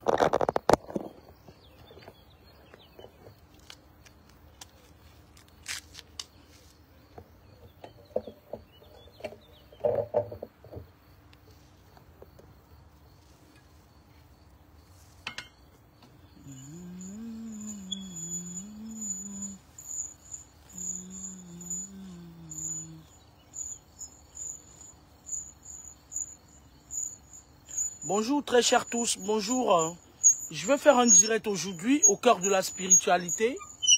Bonjour très chers tous, bonjour. Je vais faire un direct aujourd'hui au cœur de la spiritualité.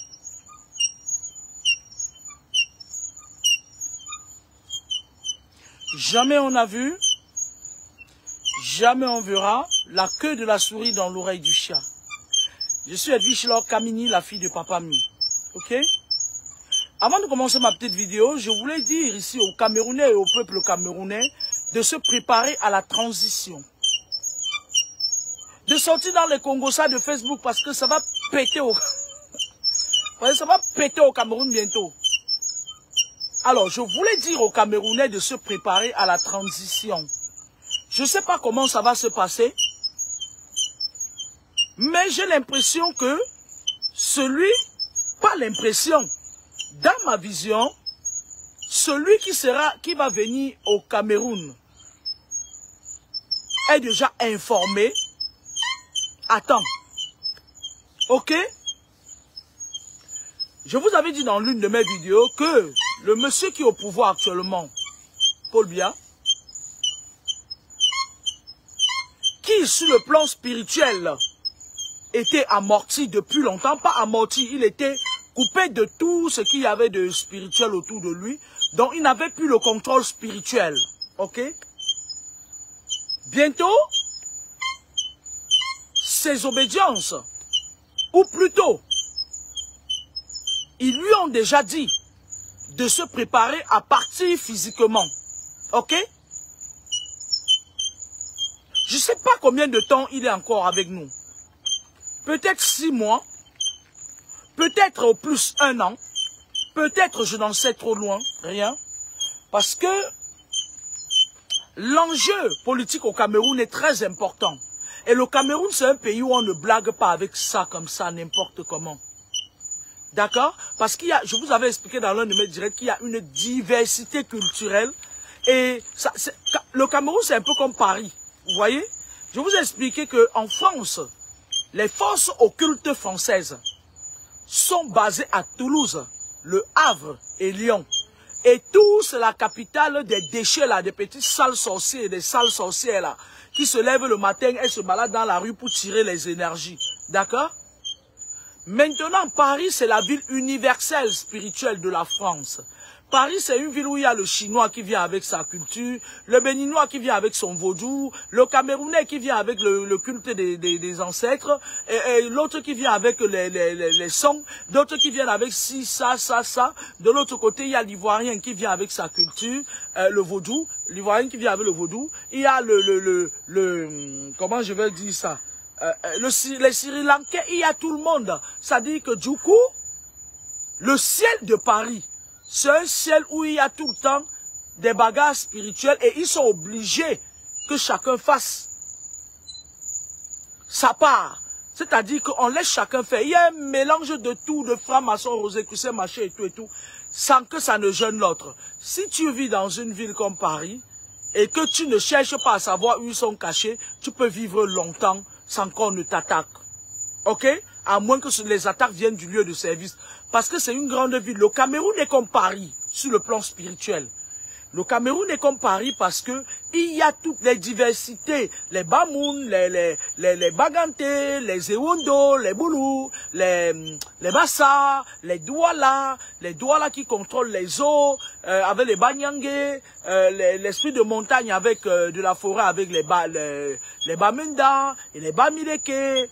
Jamais on a vu, jamais on verra la queue de la souris dans l'oreille du chat. Je suis Edwige Laure Kamini, la fille de Papa Mi. Ok? Avant de commencer ma petite vidéo, je voulais dire ici aux Camerounais et au peuple camerounais de se préparer à la transition. De sortir dans les Congossas de Facebook parce que ça va péter au... ça va péter au Cameroun bientôt. Alors, je voulais dire aux Camerounais de se préparer à la transition. Je ne sais pas comment ça va se passer, mais j'ai l'impression que pas l'impression, dans ma vision, celui qui va venir au Cameroun est déjà informé. Attends, ok? Je vous avais dit dans l'une de mes vidéos que le monsieur qui est au pouvoir actuellement, Paul Biya, qui sur le plan spirituel était amorti depuis longtemps, pas amorti, il était coupé de tout ce qu'il y avait de spirituel autour de lui, donc il n'avait plus le contrôle spirituel, ok? Bientôt, ses obédiences, ou plutôt, ils lui ont déjà dit de se préparer à partir physiquement. Ok? Je ne sais pas combien de temps il est encore avec nous. Peut-être 6 mois, peut-être au plus 1 an, peut-être je n'en sais trop loin, rien. Parce que l'enjeu politique au Cameroun est très important. Et le Cameroun, c'est un pays où on ne blague pas avec ça comme ça, n'importe comment. D'accord? Parce qu'il y a, je vous avais expliqué dans l'un de mes directs qu'il y a une diversité culturelle. Et ça, le Cameroun, c'est un peu comme Paris. Vous voyez? Je vous ai expliqué qu'en France, les forces occultes françaises sont basées à Toulouse, Le Havre et Lyon. Et tous, c'est la capitale des déchets, là, des petits sales sorciers, des sales sorcières, là, qui se lèvent le matin et se baladent dans la rue pour tirer les énergies. D'accord? Maintenant, Paris, c'est la ville universelle spirituelle de la France. Paris, c'est une ville où il y a le Chinois qui vient avec sa culture, le Béninois qui vient avec son vaudou, le Camerounais qui vient avec le culte des ancêtres, et l'autre qui vient avec les sons, d'autres qui viennent avec ci, ça, ça, ça. De l'autre côté, il y a l'Ivoirien qui vient avec sa culture, le vaudou, l'Ivoirien qui vient avec le vaudou. Il y a comment je vais dire ça? Les Sri Lankais, il y a tout le monde. Ça dit que du coup, le ciel de Paris, c'est un ciel où il y a tout le temps des bagarres spirituelles et ils sont obligés que chacun fasse sa part. C'est-à-dire qu'on laisse chacun faire. Il y a un mélange de tout, de francs-maçons, rosicruciens, machin et tout, sans que ça ne gêne l'autre. Si tu vis dans une ville comme Paris et que tu ne cherches pas à savoir où ils sont cachés, tu peux vivre longtemps sans qu'on ne t'attaque. Ok? À moins que les attaques viennent du lieu de service. Parce que c'est une grande ville. Le Cameroun est comme Paris, sur le plan spirituel. Le Cameroun est comme Paris parce que il y a toutes les diversités. Les Bamoun, les Baganté, les Ewondo, les Boulou, les Bassa, les Douala qui contrôlent les eaux, avec les Banyangé, l'esprit de montagne avec de la forêt avec les Bamenda et les Bamileke,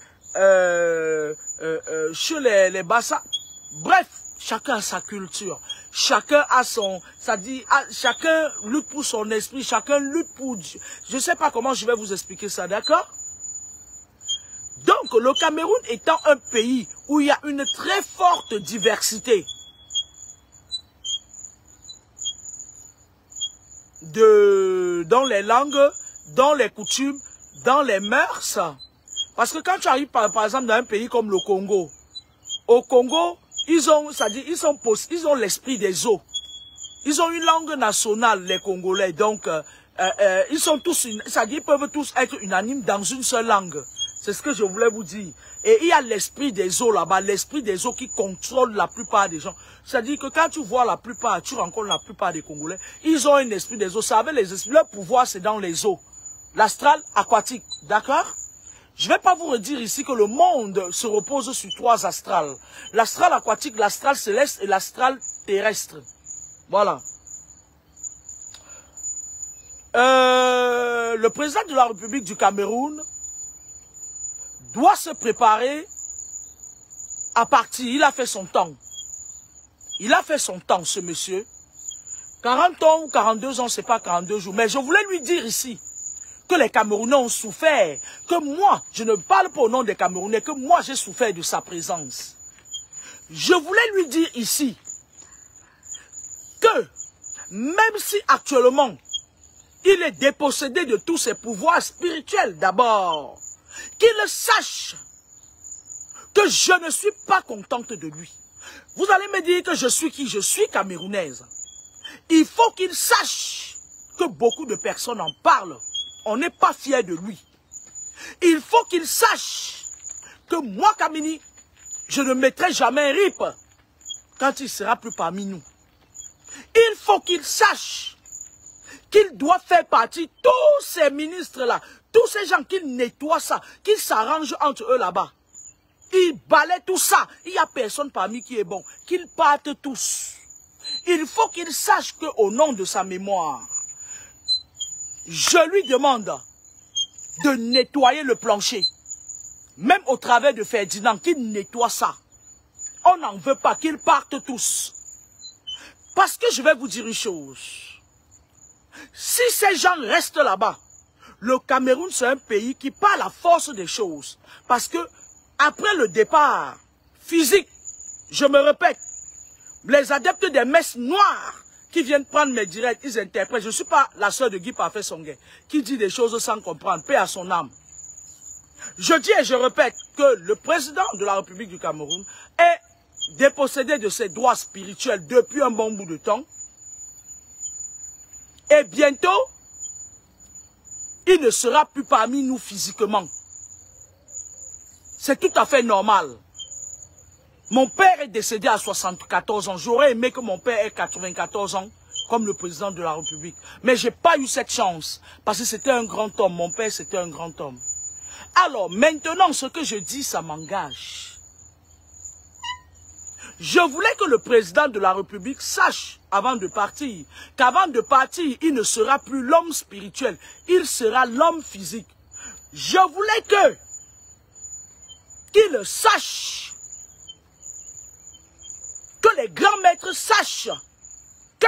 chez les Bassa. Bref, chacun a sa culture. Chacun a chacun lutte pour son esprit, chacun lutte pour Dieu. Je ne sais pas comment je vais vous expliquer ça, d'accord? Donc, le Cameroun étant un pays où il y a une très forte diversité dans les langues, dans les coutumes, dans les mœurs, Parce que quand tu arrives par exemple dans un pays comme le Congo, au Congo, ils ont l'esprit des eaux. Ils ont une langue nationale, les Congolais. Donc, ils sont tous, c'est-à-dire ils peuvent tous être unanimes dans une seule langue. C'est ce que je voulais vous dire. Et il y a l'esprit des eaux là-bas, l'esprit des eaux qui contrôle la plupart des gens. C'est-à-dire que quand tu vois la plupart, tu rencontres la plupart des Congolais, ils ont un esprit des eaux. Ça avec les esprits, leur pouvoir c'est dans les eaux. L'astral aquatique, d'accord? Je ne vais pas vous redire ici que le monde se repose sur 3 astrales. L'astral aquatique, l'astral céleste et l'astral terrestre. Voilà. Le président de la République du Cameroun doit se préparer à partir. Il a fait son temps. Il a fait son temps, ce monsieur. 40 ans ou 42 ans, c'est pas 42 jours. Mais je voulais lui dire ici que les Camerounais ont souffert. Que moi, je ne parle pas au nom des Camerounais, que moi j'ai souffert de sa présence. Je voulais lui dire ici que même si actuellement, il est dépossédé de tous ses pouvoirs spirituels d'abord, qu'il sache que je ne suis pas contente de lui. Vous allez me dire que je suis qui? Je suis camerounaise. Il faut qu'il sache que beaucoup de personnes en parlent. On n'est pas fiers de lui. Il faut qu'il sache que moi, Kamini, je ne mettrai jamais un rip quand il sera plus parmi nous. Il faut qu'il sache qu'il doit faire partie, tous ces ministres-là, tous ces gens qui nettoient ça, qui s'arrangent entre eux là-bas. Ils balaient tout ça. Il n'y a personne parmi qui est bon. Qu'ils partent tous. Il faut qu'il sache qu'au nom de sa mémoire, je lui demande de nettoyer le plancher. Même au travers de Ferdinand, qu'il nettoie ça. On n'en veut pas, qu'ils partent tous. Parce que je vais vous dire une chose. Si ces gens restent là-bas, le Cameroun c'est un pays qui part à la force des choses. Parce que après le départ physique, je me répète, les adeptes des messes noires qui viennent prendre mes directs, ils interprètent. Je ne suis pas la sœur de Guy Parfait Songué qui dit des choses sans comprendre, paix à son âme. Je dis et je répète que le président de la République du Cameroun est dépossédé de ses droits spirituels depuis un bon bout de temps. Et bientôt, il ne sera plus parmi nous physiquement. C'est tout à fait normal. Mon père est décédé à 74 ans. J'aurais aimé que mon père ait 94 ans, comme le président de la République. Mais je n'ai pas eu cette chance, parce que c'était un grand homme. Mon père, c'était un grand homme. Alors, maintenant, ce que je dis, ça m'engage. Je voulais que le président de la République sache, avant de partir, qu'avant de partir, il ne sera plus l'homme spirituel, il sera l'homme physique. Je voulais qu'il sache, que les grands maîtres sachent que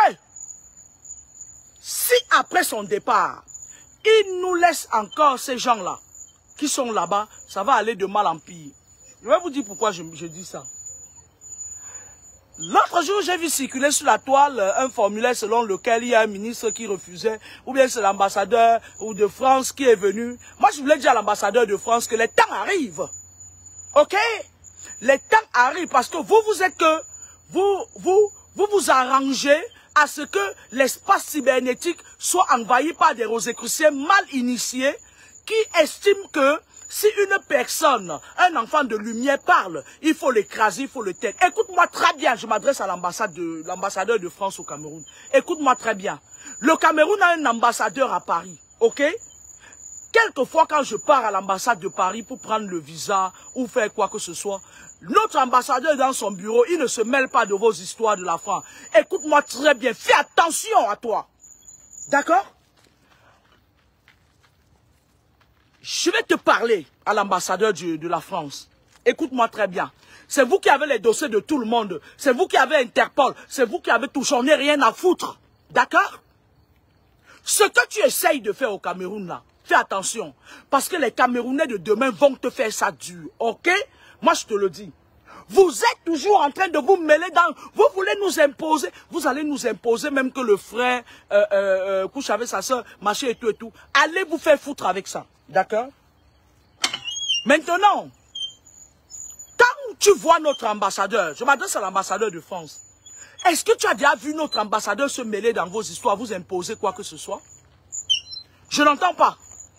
si après son départ, il nous laisse encore ces gens-là qui sont là-bas, ça va aller de mal en pire. Je vais vous dire pourquoi je dis ça. L'autre jour, j'ai vu circuler sur la toile un formulaire selon lequel il y a un ministre qui refusait, ou bien c'est l'ambassadeur de France qui est venu. Moi, je voulais dire à l'ambassadeur de France que les temps arrivent. Ok? Les temps arrivent parce que vous êtes que, vous arrangez à ce que l'espace cybernétique soit envahi par des rosicruciens mal initiés qui estiment que si une personne, un enfant de lumière parle, il faut l'écraser, il faut le taire. Écoute-moi très bien, je m'adresse à l'ambassadeur de France au Cameroun. Écoute-moi très bien. Le Cameroun a un ambassadeur à Paris, ok? Quelquefois, quand je pars à l'ambassade de Paris pour prendre le visa ou faire quoi que ce soit, notre ambassadeur dans son bureau, il ne se mêle pas de vos histoires de la France. Écoute-moi très bien, fais attention à toi. D'accord? Je vais te parler à l'ambassadeur de la France. Écoute-moi très bien. C'est vous qui avez les dossiers de tout le monde. C'est vous qui avez Interpol. C'est vous qui avez tout. J'en ai rien à foutre. D'accord? Ce que tu essayes de faire au Cameroun là, fais attention. Parce que les Camerounais de demain vont te faire ça dur. Ok? Moi je te le dis. Vous êtes toujours en train de vous mêler dans... Vous voulez nous imposer. Vous allez nous imposer même que le frère couche avec sa soeur, machin et tout et tout. Allez vous faire foutre avec ça. D'accord? Maintenant, quand tu vois notre ambassadeur, je m'adresse à l'ambassadeur de France, est-ce que tu as déjà vu notre ambassadeur se mêler dans vos histoires, vous imposer quoi que ce soit? Je n'entends pas.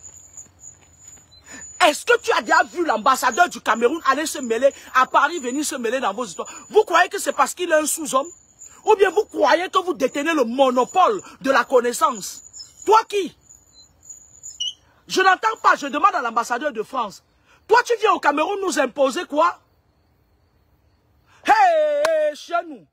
Est-ce que tu as déjà vu l'ambassadeur du Cameroun aller se mêler, à Paris, venir se mêler dans vos histoires? Vous croyez que c'est parce qu'il est un sous-homme? Ou bien vous croyez que vous détenez le monopole de la connaissance? Toi qui? Je n'entends pas, je demande à l'ambassadeur de France. Toi tu viens au Cameroun nous imposer quoi? Hey, chez nous.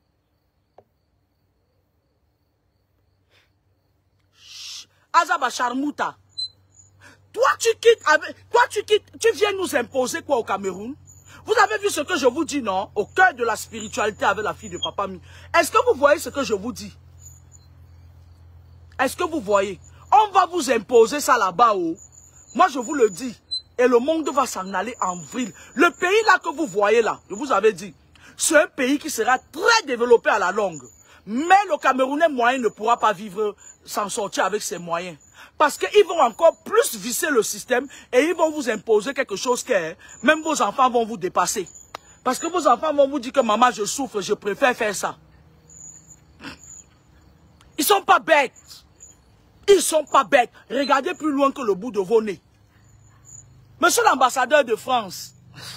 Azaba Charmouta. Toi tu viens nous imposer quoi au Cameroun? Vous avez vu ce que je vous dis, non? Au cœur de la spiritualité avec la fille de Papa Mi. Est-ce que vous voyez ce que je vous dis? Est-ce que vous voyez? On va vous imposer ça là-bas, oh. Moi je vous le dis. Et le monde va s'en aller en vrille. Le pays là que vous voyez là, je vous avais dit, c'est un pays qui sera très développé à la longue. Mais le Camerounais moyen ne pourra pas vivre, s'en sortir avec ses moyens. Parce qu'ils vont encore plus visser le système et ils vont vous imposer quelque chose que même vos enfants vont vous dépasser. Parce que vos enfants vont vous dire que maman je souffre, je préfère faire ça. Ils sont pas bêtes. Ils sont pas bêtes. Regardez plus loin que le bout de vos nez. Monsieur l'ambassadeur de France.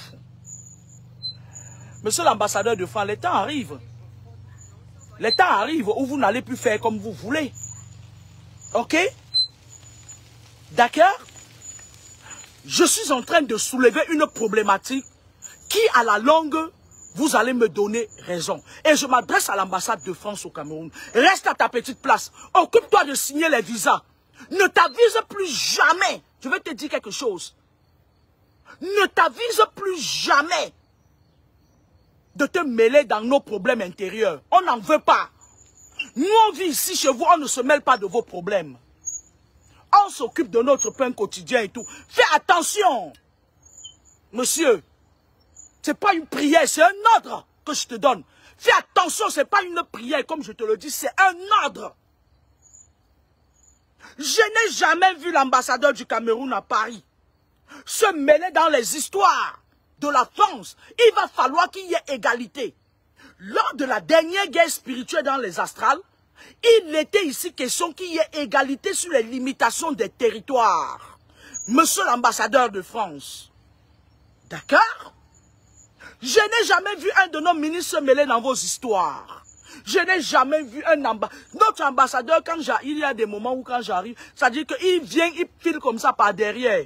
Monsieur l'ambassadeur de France, les temps arrivent. Les temps arrivent où vous n'allez plus faire comme vous voulez. Ok? D'accord? Je suis en train de soulever une problématique qui, à la longue, vous allez me donner raison. Et je m'adresse à l'ambassade de France au Cameroun. Reste à ta petite place. Occupe-toi de signer les visas. Ne t'avise plus jamais. Je vais te dire quelque chose. Ne t'avise plus jamais de te mêler dans nos problèmes intérieurs. On n'en veut pas. Nous, on vit ici chez vous, on ne se mêle pas de vos problèmes. On s'occupe de notre pain quotidien et tout. Fais attention. Monsieur, ce n'est pas une prière, c'est un ordre que je te donne. Fais attention, ce n'est pas une prière, comme je te le dis, c'est un ordre. Je n'ai jamais vu l'ambassadeur du Cameroun à Paris se mêler dans les histoires de la France. Il va falloir qu'il y ait égalité. Lors de la dernière guerre spirituelle dans les astrales, il était ici question qu'il y ait égalité sur les limitations des territoires. Monsieur l'ambassadeur de France. D'accord? Je n'ai jamais vu un de nos ministres se mêler dans vos histoires. Je n'ai jamais vu un ambassadeur. Notre ambassadeur, quand il y a des moments où quand j'arrive, ça dit qu'il vient, il file comme ça par derrière.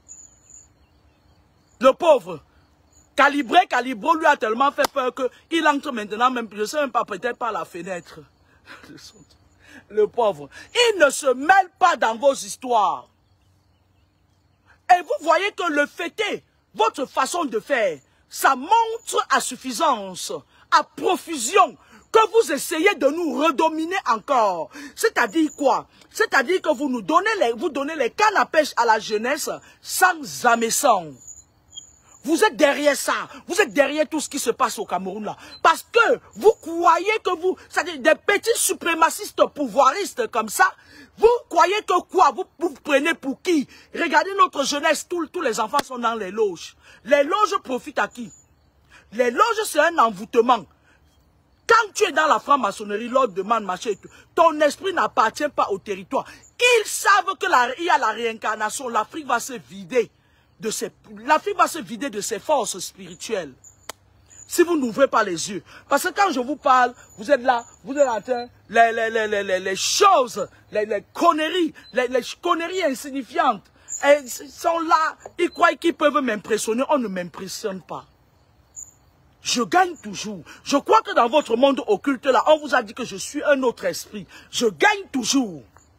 Le pauvre. Calibré lui a tellement fait peur qu'il entre maintenant même, je ne sais même pas, peut-être par la fenêtre. Le pauvre. Il ne se mêle pas dans vos histoires. Et vous voyez que le fait est, votre façon de faire, ça montre à suffisance, à profusion, que vous essayez de nous redominer encore. C'est-à-dire quoi? C'est-à-dire que vous donnez les cannes à pêche à la jeunesse sans hameçon. Vous êtes derrière ça. Vous êtes derrière tout ce qui se passe au Cameroun là. Parce que vous croyez que vous, c'est-à-dire des petits suprémacistes pouvoiristes comme ça, vous croyez que quoi? Vous prenez pour qui? Regardez notre jeunesse, tous les enfants sont dans les loges. Les loges profitent à qui? Les loges c'est un envoûtement. Quand tu es dans la franc-maçonnerie, l'ordre demande machin et tout, ton esprit n'appartient pas au territoire. Ils savent qu'il y a la réincarnation, l'Afrique va se vider. L'Afrique va se vider de ses forces spirituelles. Si vous n'ouvrez pas les yeux. Parce que quand je vous parle, vous êtes là, vous êtes en train, les choses, les conneries insignifiantes, elles sont là, ils croient qu'ils peuvent m'impressionner, on ne m'impressionne pas. Je gagne toujours. Je crois que dans votre monde occulte là, on vous a dit que je suis un autre esprit. Je gagne toujours.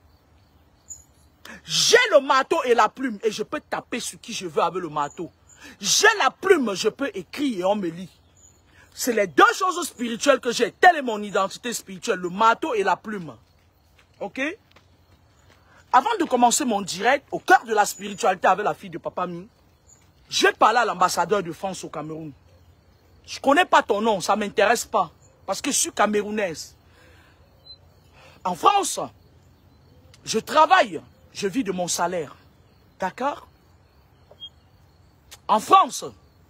J'ai le marteau et la plume et je peux taper sur qui je veux avec le marteau. J'ai la plume, je peux écrire et on me lit. C'est les deux choses spirituelles que j'ai. Telle est mon identité spirituelle, le marteau et la plume. Ok? Avant de commencer mon direct, au cœur de la spiritualité avec la fille de Papa Mi, je vais parler à l'ambassadeur de France au Cameroun. Je ne connais pas ton nom, ça ne m'intéresse pas. Parce que je suis camerounaise. En France, je travaille. Je vis de mon salaire. D'accord? En France,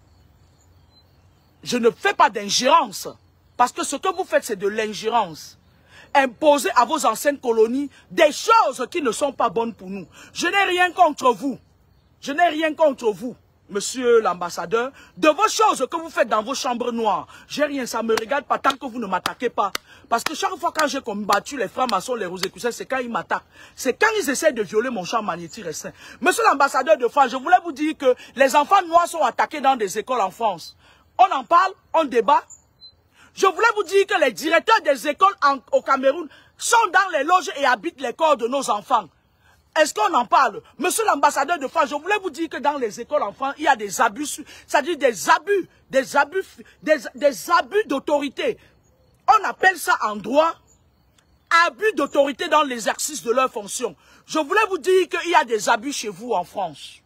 je ne fais pas d'ingérence. Parce que ce que vous faites, c'est de l'ingérence. Imposer à vos anciennes colonies des choses qui ne sont pas bonnes pour nous. Je n'ai rien contre vous. Je n'ai rien contre vous, monsieur l'ambassadeur. De vos choses que vous faites dans vos chambres noires, j'ai rien, ça ne me regarde pas tant que vous ne m'attaquez pas. Parce que chaque fois quand j'ai combattu les francs-maçons, les rosicruciens, c'est quand ils m'attaquent. C'est quand ils essaient de violer mon champ magnétique restreint. Monsieur l'ambassadeur de France, je voulais vous dire que les enfants noirs sont attaqués dans des écoles en France. On en parle, on débat. Je voulais vous dire que les directeurs des écoles au Cameroun sont dans les loges et habitent les corps de nos enfants. Est-ce qu'on en parle? Monsieur l'ambassadeur de France, je voulais vous dire que dans les écoles en France, il y a des abus, c'est-à-dire des abus d'autorité. On appelle ça en droit abus d'autorité dans l'exercice de leurs fonctions. Je voulais vous dire qu'il y a des abus chez vous en France.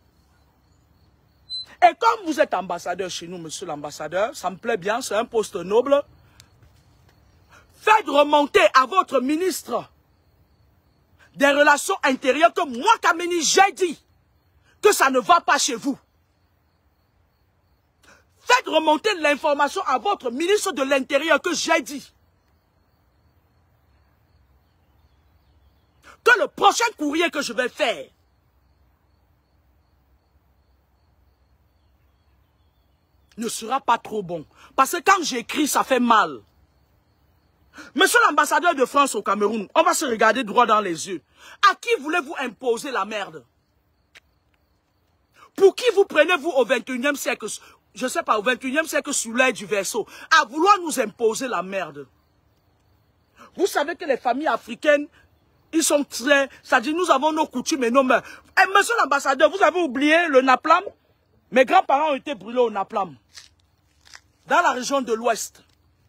Et comme vous êtes ambassadeur chez nous, monsieur l'ambassadeur, ça me plaît bien, c'est un poste noble. Faites remonter à votre ministre des Relations intérieures que moi, Kameni, j'ai dit que ça ne va pas chez vous. Faites remonter l'information à votre ministre de l'Intérieur que j'ai dit que le prochain courrier que je vais faire ne sera pas trop bon. Parce que quand j'écris, ça fait mal. Monsieur l'ambassadeur de France au Cameroun, on va se regarder droit dans les yeux. À qui voulez-vous imposer la merde? Pour qui vous prenez-vous au 21e siècle, je ne sais pas, au 21e siècle sous l'air du vaisseau, à vouloir nous imposer la merde? Vous savez que les familles africaines, ils sont très... C'est-à-dire, nous avons nos coutumes et nos mœurs. Et monsieur l'ambassadeur, vous avez oublié le napalm? Mes grands-parents ont été brûlés au napalm. Dans la région de l'Ouest.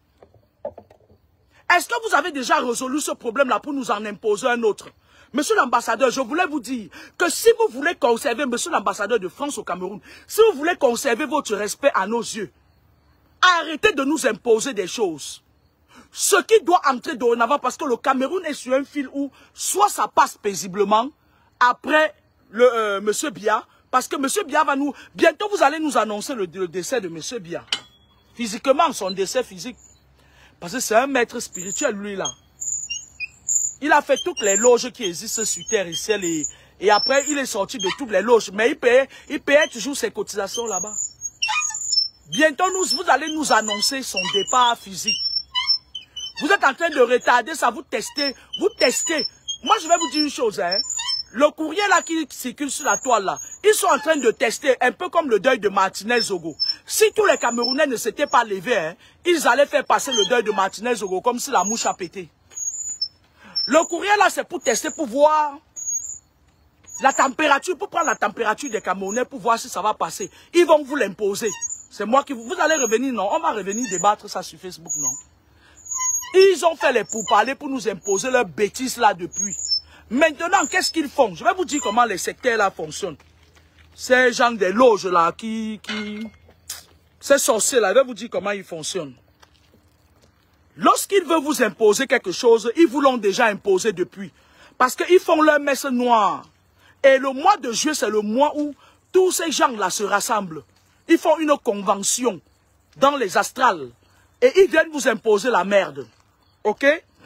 Est-ce que vous avez déjà résolu ce problème-là pour nous en imposer un autre? Monsieur l'ambassadeur, je voulais vous dire que si vous voulez conserver, monsieur l'ambassadeur de France au Cameroun, si vous voulez conserver votre respect à nos yeux, arrêtez de nous imposer des choses. Ce qui doit entrer dorénavant, parce que le Cameroun est sur un fil où soit ça passe paisiblement, après monsieur Biya, parce que monsieur Biya va nous... Bientôt vous allez nous annoncer le décès de monsieur Biya. Physiquement, son décès physique. Parce que c'est un maître spirituel, lui, là. Il a fait toutes les loges qui existent sur terre et ciel. Et après, il est sorti de toutes les loges. Mais il payait toujours ses cotisations là-bas. Bientôt, vous allez nous annoncer son départ physique. Vous êtes en train de retarder ça, vous testez. Moi, je vais vous dire une chose, hein. Le courrier là qui circule sur la toile là, ils sont en train de tester, un peu comme le deuil de Martinez Zogo. Si tous les Camerounais ne s'étaient pas levés, hein, ils allaient faire passer le deuil de Martinez Zogo comme si la mouche a pété. Le courrier là, c'est pour tester, pour voir la température, pour prendre la température des Camerounais, pour voir si ça va passer. Ils vont vous l'imposer. C'est moi qui vous allez revenir, non? On va revenir débattre ça sur Facebook, non? Ils ont fait les pourparlers pour nous imposer leurs bêtises là depuis. Maintenant, qu'est-ce qu'ils font? Je vais vous dire comment les secteurs là fonctionnent. Ces gens des loges là ces sorciers là, je vais vous dire comment ils fonctionnent. Lorsqu'ils veulent vous imposer quelque chose, ils vous l'ont déjà imposé depuis. Parce qu'ils font leur messe noire. Et le mois de juillet, c'est le mois où tous ces gens-là se rassemblent. Ils font une convention dans les astrales. Et ils viennent vous imposer la merde. Ok?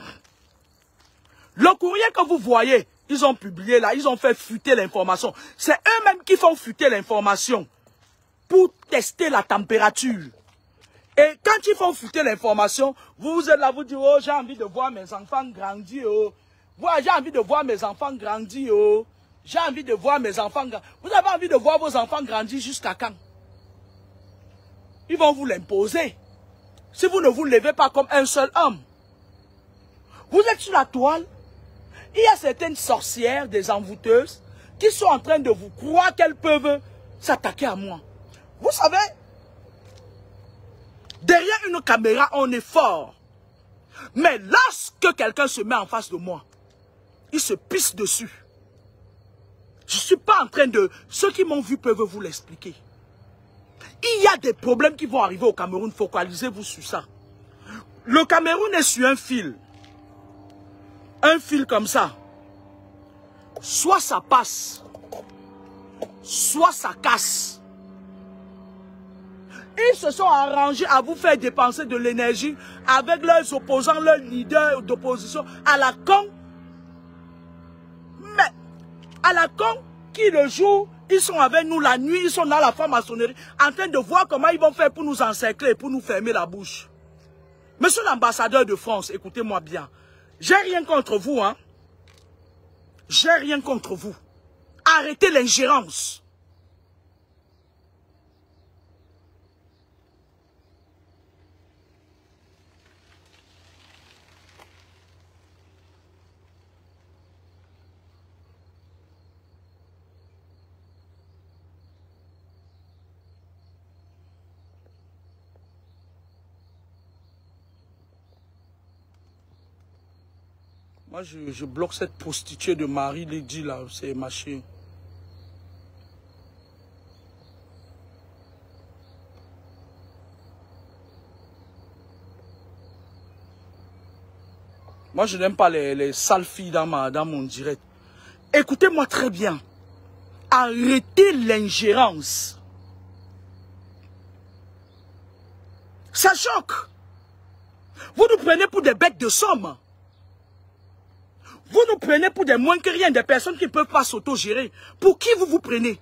Le courrier que vous voyez, ils ont publié là, ils ont fait fuiter l'information. C'est eux-mêmes qui font fuiter l'information pour tester la température. Et quand ils font fuiter l'information, vous êtes là, vous dites, oh, j'ai envie de voir mes enfants grandir, oh. J'ai envie de voir mes enfants grandir, oh. J'ai envie de voir mes enfants grandir. Vous avez envie de voir vos enfants grandir jusqu'à quand? Ils vont vous l'imposer. Si vous ne vous levez pas comme un seul homme. Vous êtes sur la toile. Il y a certaines sorcières, des envoûteuses, qui sont en train de vous croire qu'elles peuvent s'attaquer à moi. Vous savez, derrière une caméra, on est fort. Mais lorsque quelqu'un se met en face de moi, il se pisse dessus. Je ne suis pas en train de... Ceux qui m'ont vu peuvent vous l'expliquer. Il y a des problèmes qui vont arriver au Cameroun. Focalisez-vous sur ça. Le Cameroun est sur un fil. Un fil comme ça. Soit ça passe, soit ça casse. Ils se sont arrangés à vous faire dépenser de l'énergie avec leurs opposants, leurs leaders d'opposition à la con. Mais à la con, qui le jour, ils sont avec nous la nuit, ils sont dans la franc-maçonnerie, en train de voir comment ils vont faire pour nous encercler et pour nous fermer la bouche. Monsieur l'ambassadeur de France, écoutez-moi bien. J'ai rien contre vous, hein. J'ai rien contre vous. Arrêtez l'ingérence. Moi, je bloque cette prostituée de Marie Lydie là, c'est ma chien. Moi, je n'aime pas les sales filles dans mon direct. Écoutez-moi très bien. Arrêtez l'ingérence. Ça choque. Vous nous prenez pour des bêtes de somme. Vous nous prenez pour des moins que rien, des personnes qui ne peuvent pas s'autogérer. Pour qui vous vous prenez?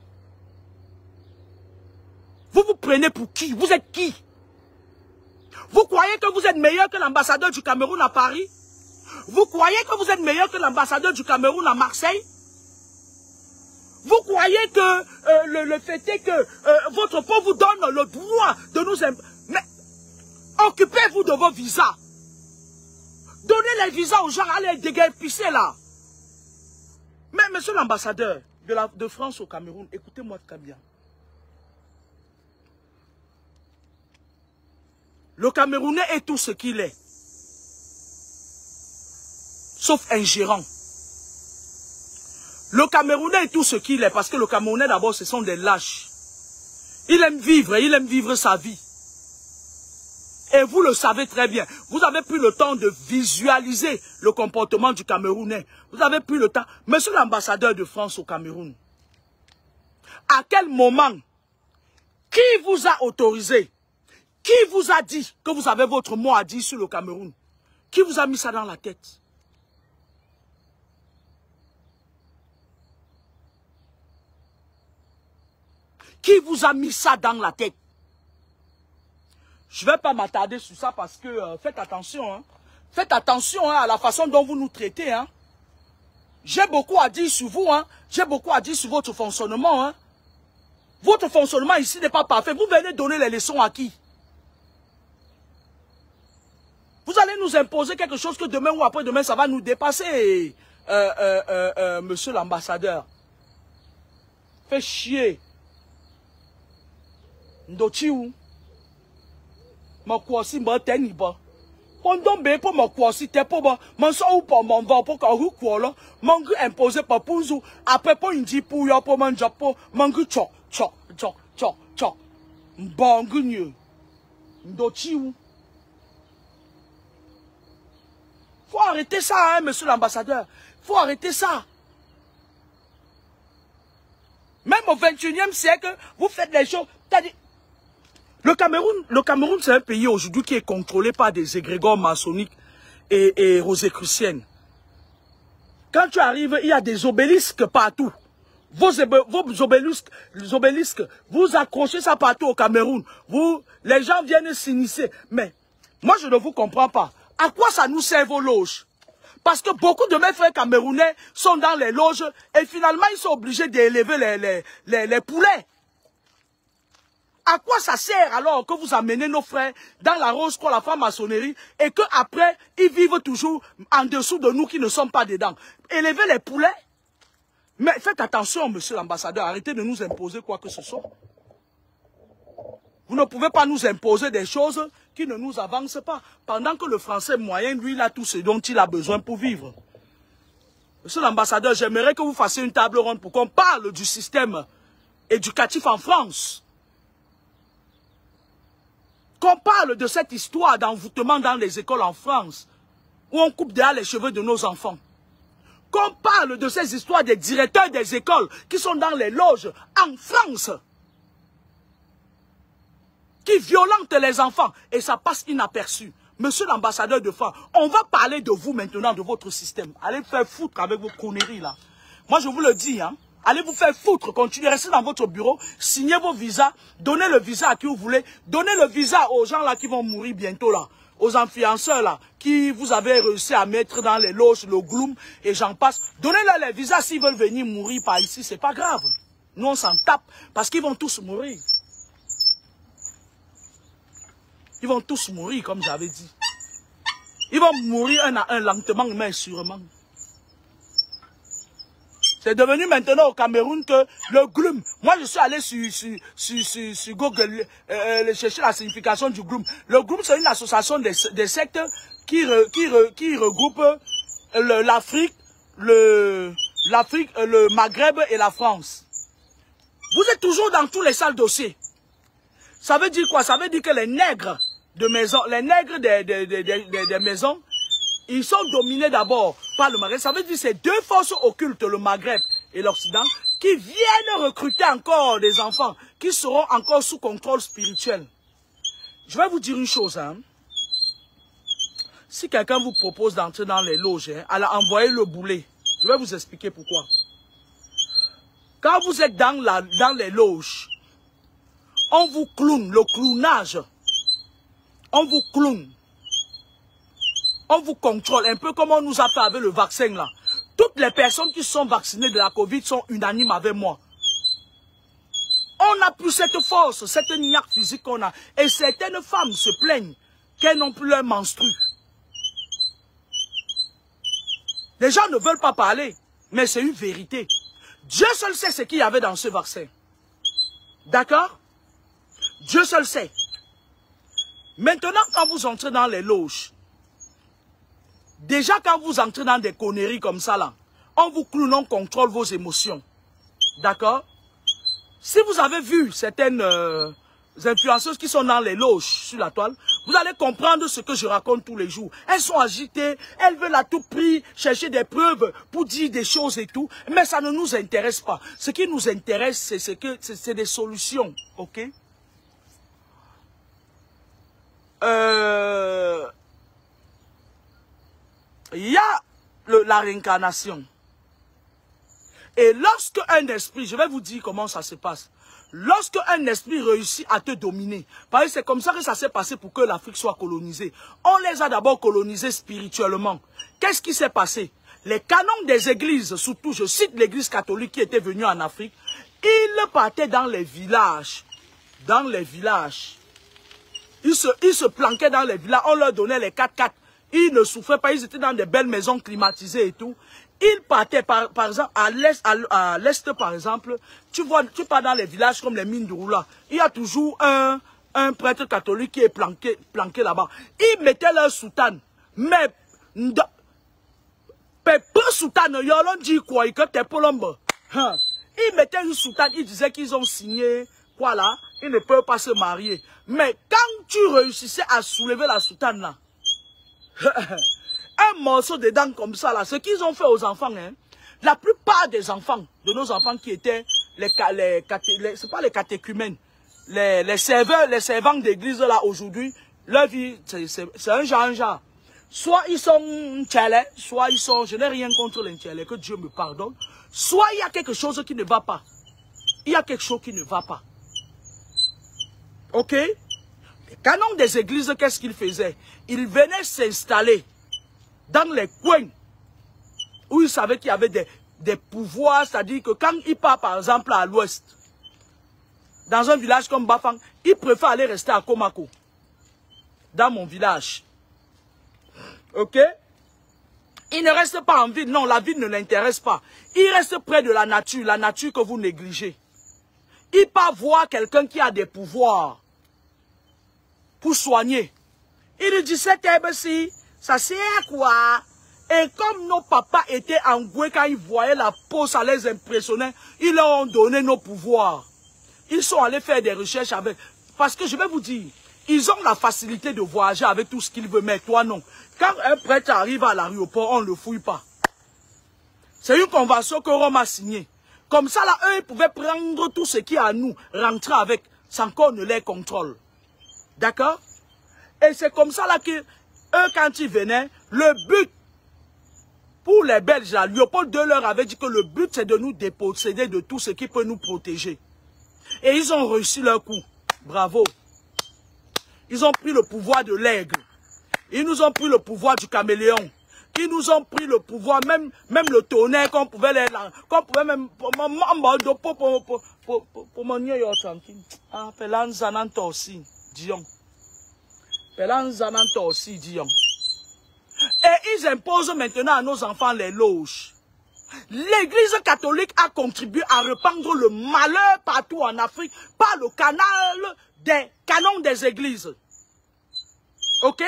Vous vous prenez pour qui? Vous êtes qui? Vous croyez que vous êtes meilleur que l'ambassadeur du Cameroun à Paris? Vous croyez que vous êtes meilleur que l'ambassadeur du Cameroun à Marseille? Vous croyez que le fait est que votre peuple vous donne le droit de nous... Mais occupez-vous de vos visas. Donnez les visas aux gens, allez déguerpisser là. Mais monsieur l'ambassadeur de France au Cameroun, écoutez-moi très bien. Le Camerounais est tout ce qu'il est. Sauf ingérant. Le Camerounais est tout ce qu'il est, parce que le Camerounais d'abord ce sont des lâches. Il aime vivre sa vie. Et vous le savez très bien. Vous avez pris le temps de visualiser le comportement du Camerounais. Vous avez pris le temps. Monsieur l'ambassadeur de France au Cameroun, à quel moment, qui vous a autorisé, qui vous a dit que vous avez votre mot à dire sur le Cameroun? Qui vous a mis ça dans la tête? Qui vous a mis ça dans la tête? Je ne vais pas m'attarder sur ça parce que faites attention. Hein. Faites attention à la façon dont vous nous traitez. Hein. J'ai beaucoup à dire sur vous. Hein. J'ai beaucoup à dire sur votre fonctionnement. Hein. Votre fonctionnement ici n'est pas parfait. Vous venez donner les leçons à qui? Vous allez nous imposer quelque chose que demain ou après-demain, ça va nous dépasser. Monsieur l'ambassadeur. Fait chier. Ndochiou. Ma kwasi mba teni ba. Pendant be po ma kwasi te po ba. Man so ou pa man va po ka hu kwala. Mangu imposé pa punzu. Après po indi pou ya po man japo. Mangu chok chok chok chok chok. Mbangu nye. Ndochi ou. Faut arrêter ça, hein, monsieur l'ambassadeur. Faut arrêter ça. Même au 21e siècle, vous faites les choses. Le Cameroun, c'est un pays aujourd'hui qui est contrôlé par des égrégores maçonniques et rosicruciennes. Quand tu arrives, il y a des obélisques partout. Vos obélisques, vous accrochez ça partout au Cameroun. Les gens viennent s'initier. Mais moi, je ne vous comprends pas. À quoi ça nous sert vos loges? Parce que beaucoup de mes frères camerounais sont dans les loges et finalement, ils sont obligés d'élever les poulets. À quoi ça sert alors que vous amenez nos frères dans la rose qu'on la franc-maçonnerie et qu'après, ils vivent toujours en dessous de nous qui ne sommes pas dedans? Élever les poulets? Mais faites attention, monsieur l'ambassadeur, arrêtez de nous imposer quoi que ce soit. Vous ne pouvez pas nous imposer des choses qui ne nous avancent pas. Pendant que le français moyen, lui, il a tout ce dont il a besoin pour vivre. Monsieur l'ambassadeur, j'aimerais que vous fassiez une table ronde pour qu'on parle du système éducatif en France. Qu'on parle de cette histoire d'envoûtement dans les écoles en France, où on coupe derrière les cheveux de nos enfants. Qu'on parle de ces histoires des directeurs des écoles qui sont dans les loges en France, qui qui violentent les enfants. Et ça passe inaperçu. Monsieur l'ambassadeur de France, on va parler de vous maintenant, de votre système. Allez vous faire foutre avec vos conneries là. Moi je vous le dis, hein. Allez vous faire foutre, continuez, restez dans votre bureau, signez vos visas, donnez le visa à qui vous voulez, donnez le visa aux gens là qui vont mourir bientôt là, aux influenceurs là, qui vous avez réussi à mettre dans les loges, le gloom et j'en passe. Donnez-leur les visas s'ils veulent venir mourir par ici, c'est pas grave. Nous on s'en tape parce qu'ils vont tous mourir. Ils vont tous mourir comme j'avais dit. Ils vont mourir un à un lentement mais sûrement. C'est devenu maintenant au Cameroun que le gloom. Moi, je suis allé sur Google chercher la signification du gloom. Le gloom, c'est une association des sectes qui regroupe l'Afrique, le Maghreb et la France. Vous êtes toujours dans tous les sales dossiers. Ça veut dire quoi? Ça veut dire que les nègres de maison, les nègres des maisons, ils sont dominés d'abord par le Maghreb. Ça veut dire que c'est deux forces occultes, le Maghreb et l'Occident, qui viennent recruter encore des enfants qui seront encore sous contrôle spirituel. Je vais vous dire une chose. Hein. Si quelqu'un vous propose d'entrer dans les loges, hein, allez envoyer le boulet. Je vais vous expliquer pourquoi. Quand vous êtes dans les loges, on vous clown, le clownage. On vous clown. On vous contrôle, un peu comme on nous a fait avec le vaccin là. Toutes les personnes qui sont vaccinées de la Covid sont unanimes avec moi. On n'a plus cette force, cette niaque physique qu'on a. Et certaines femmes se plaignent qu'elles n'ont plus leur menstru. Les gens ne veulent pas parler, mais c'est une vérité. Dieu seul sait ce qu'il y avait dans ce vaccin. D'accord? Dieu seul sait. Maintenant, quand vous entrez dans les loges, déjà, quand vous entrez dans des conneries comme ça, là, on vous cloune, on contrôle vos émotions. D'accord? Si vous avez vu certaines influenceuses qui sont dans les loges sur la toile, vous allez comprendre ce que je raconte tous les jours. Elles sont agitées, elles veulent à tout prix chercher des preuves pour dire des choses et tout, mais ça ne nous intéresse pas. Ce qui nous intéresse, c'est des solutions. Ok? Il y a la réincarnation. Et lorsque un esprit, je vais vous dire comment ça se passe. Lorsque un esprit réussit à te dominer, parce que c'est comme ça que ça s'est passé pour que l'Afrique soit colonisée. On les a d'abord colonisés spirituellement. Qu'est-ce qui s'est passé? Les canons des églises, surtout je cite l'église catholique qui était venue en Afrique, ils partaient dans les villages. Dans les villages. Ils se planquaient dans les villages, on leur donnait les 4x4. Ils ne souffraient pas, ils étaient dans des belles maisons climatisées et tout. Ils partaient, par exemple, à l'est, par exemple, tu pars dans les villages comme les mines de Roula. Il y a toujours un prêtre catholique qui est planqué là-bas. Ils mettaient leur soutane. Mais, peu soutane, y'en dit quoi, que t'es polombe. Ils mettaient une soutane, ils disaient qu'ils ont signé, quoi là, ils ne peuvent pas se marier. Mais quand tu réussissais à soulever la soutane là, un morceau de dents comme ça là, ce qu'ils ont fait aux enfants, hein, la plupart des enfants, de nos enfants qui étaient c'est pas les catéchumènes, les servants d'église là aujourd'hui, leur vie, c'est un genre. Soit ils sont tchèlés, soit ils sont, je n'ai rien contre les tchèlés, que Dieu me pardonne, soit il y a quelque chose qui ne va pas. Il y a quelque chose qui ne va pas. Ok? Les canons des églises, qu'est-ce qu'ils faisaient? Ils venaient s'installer dans les coins où ils savaient qu'il y avait des pouvoirs, c'est-à-dire que quand ils partent par exemple à l'ouest, dans un village comme Bafang, ils préfèrent aller rester à Komako, dans mon village. Ok? Ils ne restent pas en ville, non, la ville ne l'intéresse pas. Ils restent près de la nature que vous négligez. Ils partent voir quelqu'un qui a des pouvoirs pour soigner. Il dit, cette herbe-ci, ça sert à quoi? Et comme nos papas étaient engoués quand ils voyaient la peau, ça les impressionnait, ils leur ont donné nos pouvoirs. Ils sont allés faire des recherches avec. Parce que je vais vous dire, ils ont la facilité de voyager avec tout ce qu'ils veulent, mais toi non. Quand un prêtre arrive à l'aéroport, on ne le fouille pas. C'est une convention que Rome a signée. Comme ça, là, eux, ils pouvaient prendre tout ce qui est à nous, rentrer avec, sans qu'on ne les contrôle. D'accord? Et c'est comme ça là que, eux, quand ils venaient, le but, pour les Belges, là, Léopold II leur avait dit que le but, c'est de nous déposséder de tout ce qui peut nous protéger. Et ils ont réussi leur coup. Bravo. Ils ont pris le pouvoir de l'aigle. Ils nous ont pris le pouvoir du caméléon. Ils nous ont pris le pouvoir, même le tonnerre qu'on pouvait même pour mon ah, Pelanzananto aussi, Dion. Pelanzananto aussi, Dion. Et ils imposent maintenant à nos enfants les loges. L'église catholique a contribué à répandre le malheur partout en Afrique par le canal des canons des églises. Ok?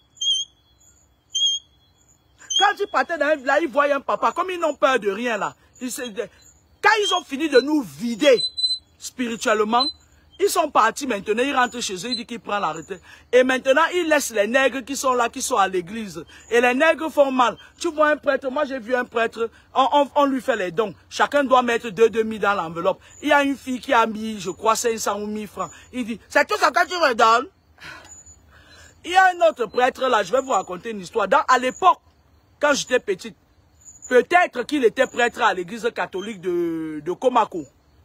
Quand ils partaient dans un village, ils voyaient un papa, comme ils n'ont peur de rien là. Quand ils ont fini de nous vider spirituellement, ils sont partis maintenant, ils rentrent chez eux, ils disent qu'ils prennent la retraite. Et maintenant, ils laissent les nègres qui sont là, qui sont à l'église. Et les nègres font mal. Tu vois un prêtre, moi j'ai vu un prêtre, on lui fait les dons. Chacun doit mettre 2 dans l'enveloppe. Il y a une fille qui a mis, je crois, 500 ou 1000 francs. Il dit, c'est tout ça que tu me donnes? Il y a un autre prêtre là, je vais vous raconter une histoire. À l'époque, quand j'étais petite, peut-être qu'il était prêtre à l'église catholique de Komako.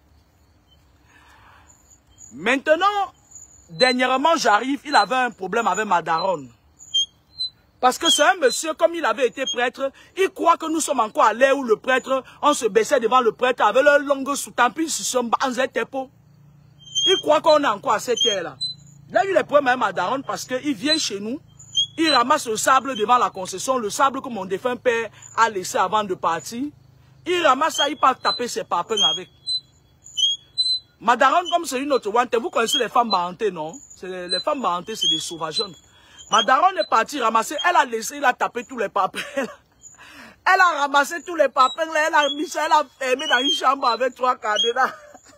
Maintenant, dernièrement, j'arrive, il avait un problème avec ma daronne. Parce que c'est un monsieur, comme il avait été prêtre, il croit que nous sommes encore à l'ère où le prêtre, on se baissait devant le prêtre avec leur longue sous-temps, puis ils se sont banzés tepo. Il croit qu'on est encore à cette ère-là. Il a eu les problèmes avec ma daronne parce qu'il vient chez nous, il ramasse le sable devant la concession, le sable que mon défunt père a laissé avant de partir. Il ramasse ça, il part taper ses papins avec. Ma daronne, comme c'est une autre wante, vous connaissez les femmes bahantées, non? Les femmes bahantées, c'est des sauvageonnes. Ma daronne est partie ramasser, elle a laissé, il a tapé tous les papins. Elle a ramassé tous les papins, elle a mis ça, elle a fermé dans une chambre avec 3 cadenas.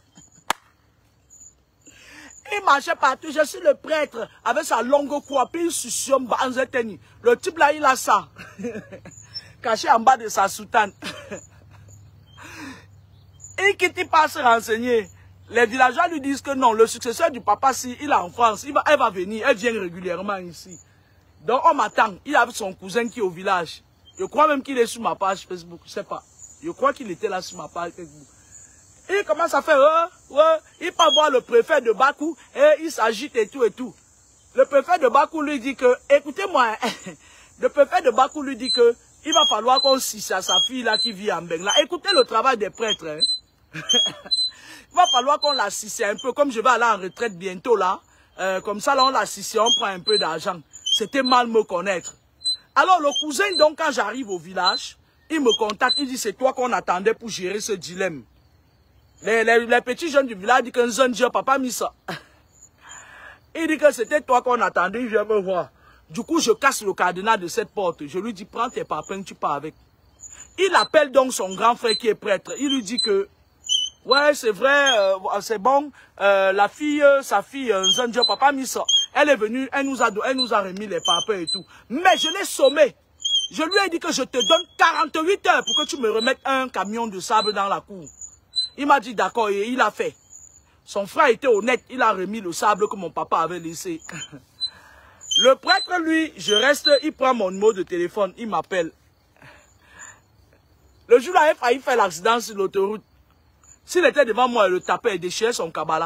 Il marchait partout, je suis le prêtre, avec sa longue croix, puis il succionne, le type là, il a ça. Caché en bas de sa soutane. Et qui t'y passe renseigner. Les villageois lui disent que non, le successeur du papa, si il est en France, elle va venir, elle vient régulièrement ici. Donc on m'attend, il a son cousin qui est au village. Je crois même qu'il est sur ma page Facebook, je ne sais pas. Je crois qu'il était là sur ma page Facebook. Il commence à faire, il part voir le préfet de Bakou, et il s'agite et tout et tout. Le préfet de Bakou lui dit que, écoutez-moi, le préfet de Bakou lui dit que, il va falloir qu'on s'isse à sa fille là qui vit en Bengla. Écoutez le travail des prêtres, hein. Il va falloir qu'on l'assiste un peu, comme je vais aller en retraite bientôt là, comme ça là on l'assiste, on prend un peu d'argent. C'était mal me connaître. Alors le cousin donc quand j'arrive au village, il me contacte, il dit c'est toi qu'on attendait pour gérer ce dilemme. Les petits jeunes du village disent qu'un jeune Dieu, papa mis ça. Il dit que c'était toi qu'on attendait, il vient me voir. Du coup je casse le cadenas de cette porte, je lui dis prends tes papins, tu pars avec. Il appelle donc son grand frère qui est prêtre, il lui dit que ouais, c'est vrai, c'est bon. La fille, sa fille, jeune Dieu, papa mis ça. Elle est venue, elle nous a remis les papiers et tout. Mais je l'ai sommé. Je lui ai dit que je te donne 48 heures pour que tu me remettes un camion de sable dans la cour. Il m'a dit d'accord et il a fait. Son frère était honnête, il a remis le sable que mon papa avait laissé. Le prêtre, lui, je reste, il prend mon numéro de téléphone, il m'appelle. Le jour là, il a failli faire l'accident sur l'autoroute. S'il était devant moi, il le tapait et déchirait son kabbalah.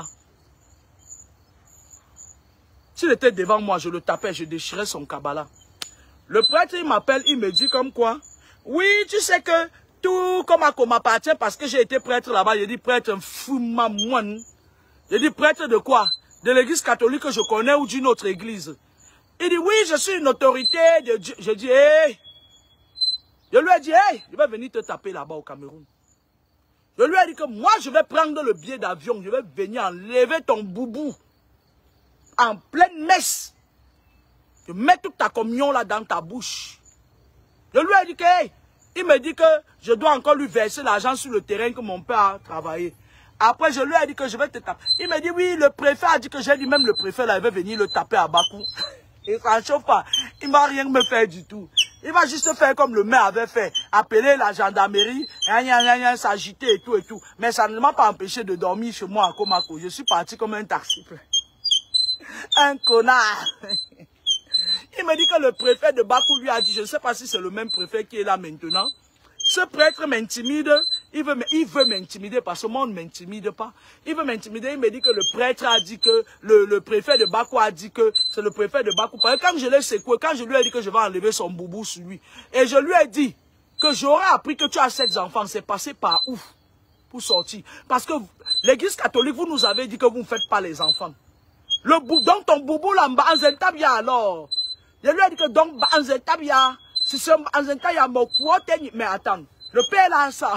S'il était devant moi, je le tapais, je déchirais son kabbalah. Le prêtre, il m'appelle, il me dit comme quoi. Oui, tu sais que tout comme m'appartient parce que j'ai été prêtre là-bas. J'ai dit prêtre, un fou mamoine. J'ai dit prêtre de quoi? De l'église catholique que je connais ou d'une autre église? Il dit oui, je suis une autorité de Dieu. Je dis, hé. Je lui ai dit, hé, je vais venir te taper là-bas au Cameroun. Je lui ai dit que moi, je vais prendre le billet d'avion. Je vais venir enlever ton boubou. En pleine messe. Je mets toute ta communion là dans ta bouche. Je lui ai dit que, hey, il me dit que je dois encore lui verser l'argent sur le terrain que mon père a travaillé. Après, je lui ai dit que je vais te taper. Il me dit, oui, le préfet a dit que j'ai dit, même le préfet là, il va venir le taper à Bakou. Il s'en chauffe pas. Il ne va rien me faire du tout. Il va juste faire comme le maire avait fait. Appeler la gendarmerie, s'agiter et tout et tout. Mais ça ne m'a pas empêché de dormir chez moi à Komako. Je suis parti comme un taxi. Un connard. Il me dit que le préfet de Bakou lui a dit, je ne sais pas si c'est le même préfet qui est là maintenant. Ce prêtre m'intimide, il veut m'intimider parce que moi on ne m'intimide pas. Il veut m'intimider, il me dit que le prêtre a dit que, le préfet de Bakou a dit que c'est le préfet de Bakou. Parce que quand je l'ai secoué, quand je lui ai dit que je vais enlever son boubou sur lui, et je lui ai dit que j'aurais appris que tu as 7 enfants, c'est passé par ouf pour sortir. Parce que l'église catholique, vous nous avez dit que vous ne faites pas les enfants. Donc ton boubou là, Anzentabia alors. Je lui ai dit que donc Anzentabia. Si c'est un mot, mais attends, le père là, ça,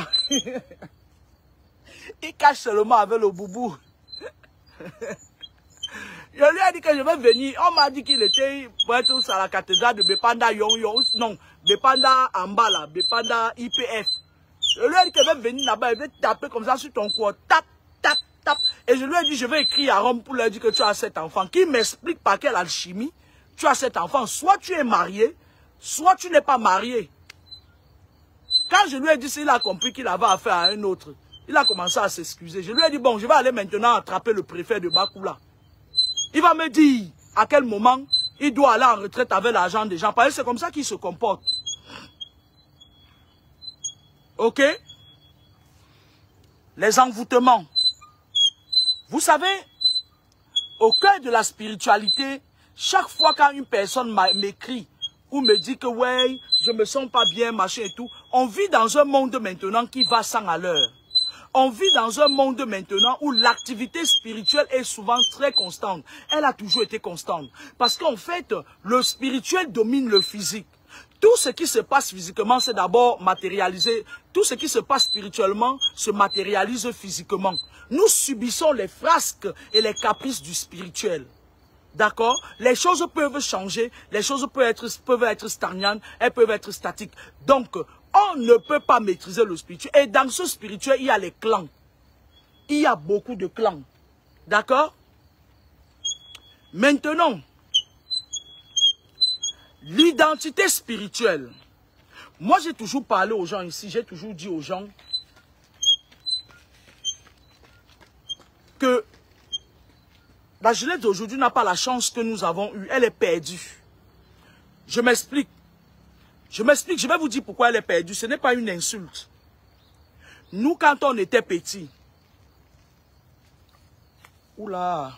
il cache seulement avec le boubou. Je lui ai dit que je vais venir. On m'a dit qu'il était pour être à la cathédrale de Bepanda non, Bepanda en bas là, Bepanda IPF. Je lui ai dit que je vais venir là-bas, je vais taper comme ça sur ton cou, tap, tap, tap. Et je lui ai dit, je vais écrire à Rome pour lui dire que tu as 7 enfants. Qui m'explique par quelle alchimie tu as 7 enfants. Soit tu es marié, soit tu n'es pas marié. Quand je lui ai dit s'il a compris qu'il avait affaire à un autre, il a commencé à s'excuser. Je lui ai dit, bon, je vais aller maintenant attraper le préfet de Bakoula. Il va me dire à quel moment il doit aller en retraite avec l'argent des gens. Parce que c'est comme ça qu'il se comporte. Ok? Les envoûtements. Vous savez, au cœur de la spiritualité, chaque fois quand une personne m'écrit, ou me dit que ouais, je me sens pas bien, machin et tout. On vit dans un monde maintenant qui va 100 à l'heure. On vit dans un monde maintenant où l'activité spirituelle est souvent très constante. Elle a toujours été constante. Parce qu'en fait, le spirituel domine le physique. Tout ce qui se passe physiquement, c'est d'abord matérialisé. Tout ce qui se passe spirituellement se matérialise physiquement. Nous subissons les frasques et les caprices du spirituel. D'accord? Les choses peuvent changer, les choses peuvent être stagnantes, elles peuvent être statiques. Donc, on ne peut pas maîtriser le spirituel. Et dans ce spirituel, il y a les clans. Il y a beaucoup de clans. D'accord? Maintenant, l'identité spirituelle. Moi, j'ai toujours parlé aux gens ici, j'ai toujours dit aux gens que la jeunesse d'aujourd'hui n'a pas la chance que nous avons eue. Elle est perdue. Je m'explique. Je vais vous dire pourquoi elle est perdue. Ce n'est pas une insulte. Nous, quand on était petits, oula,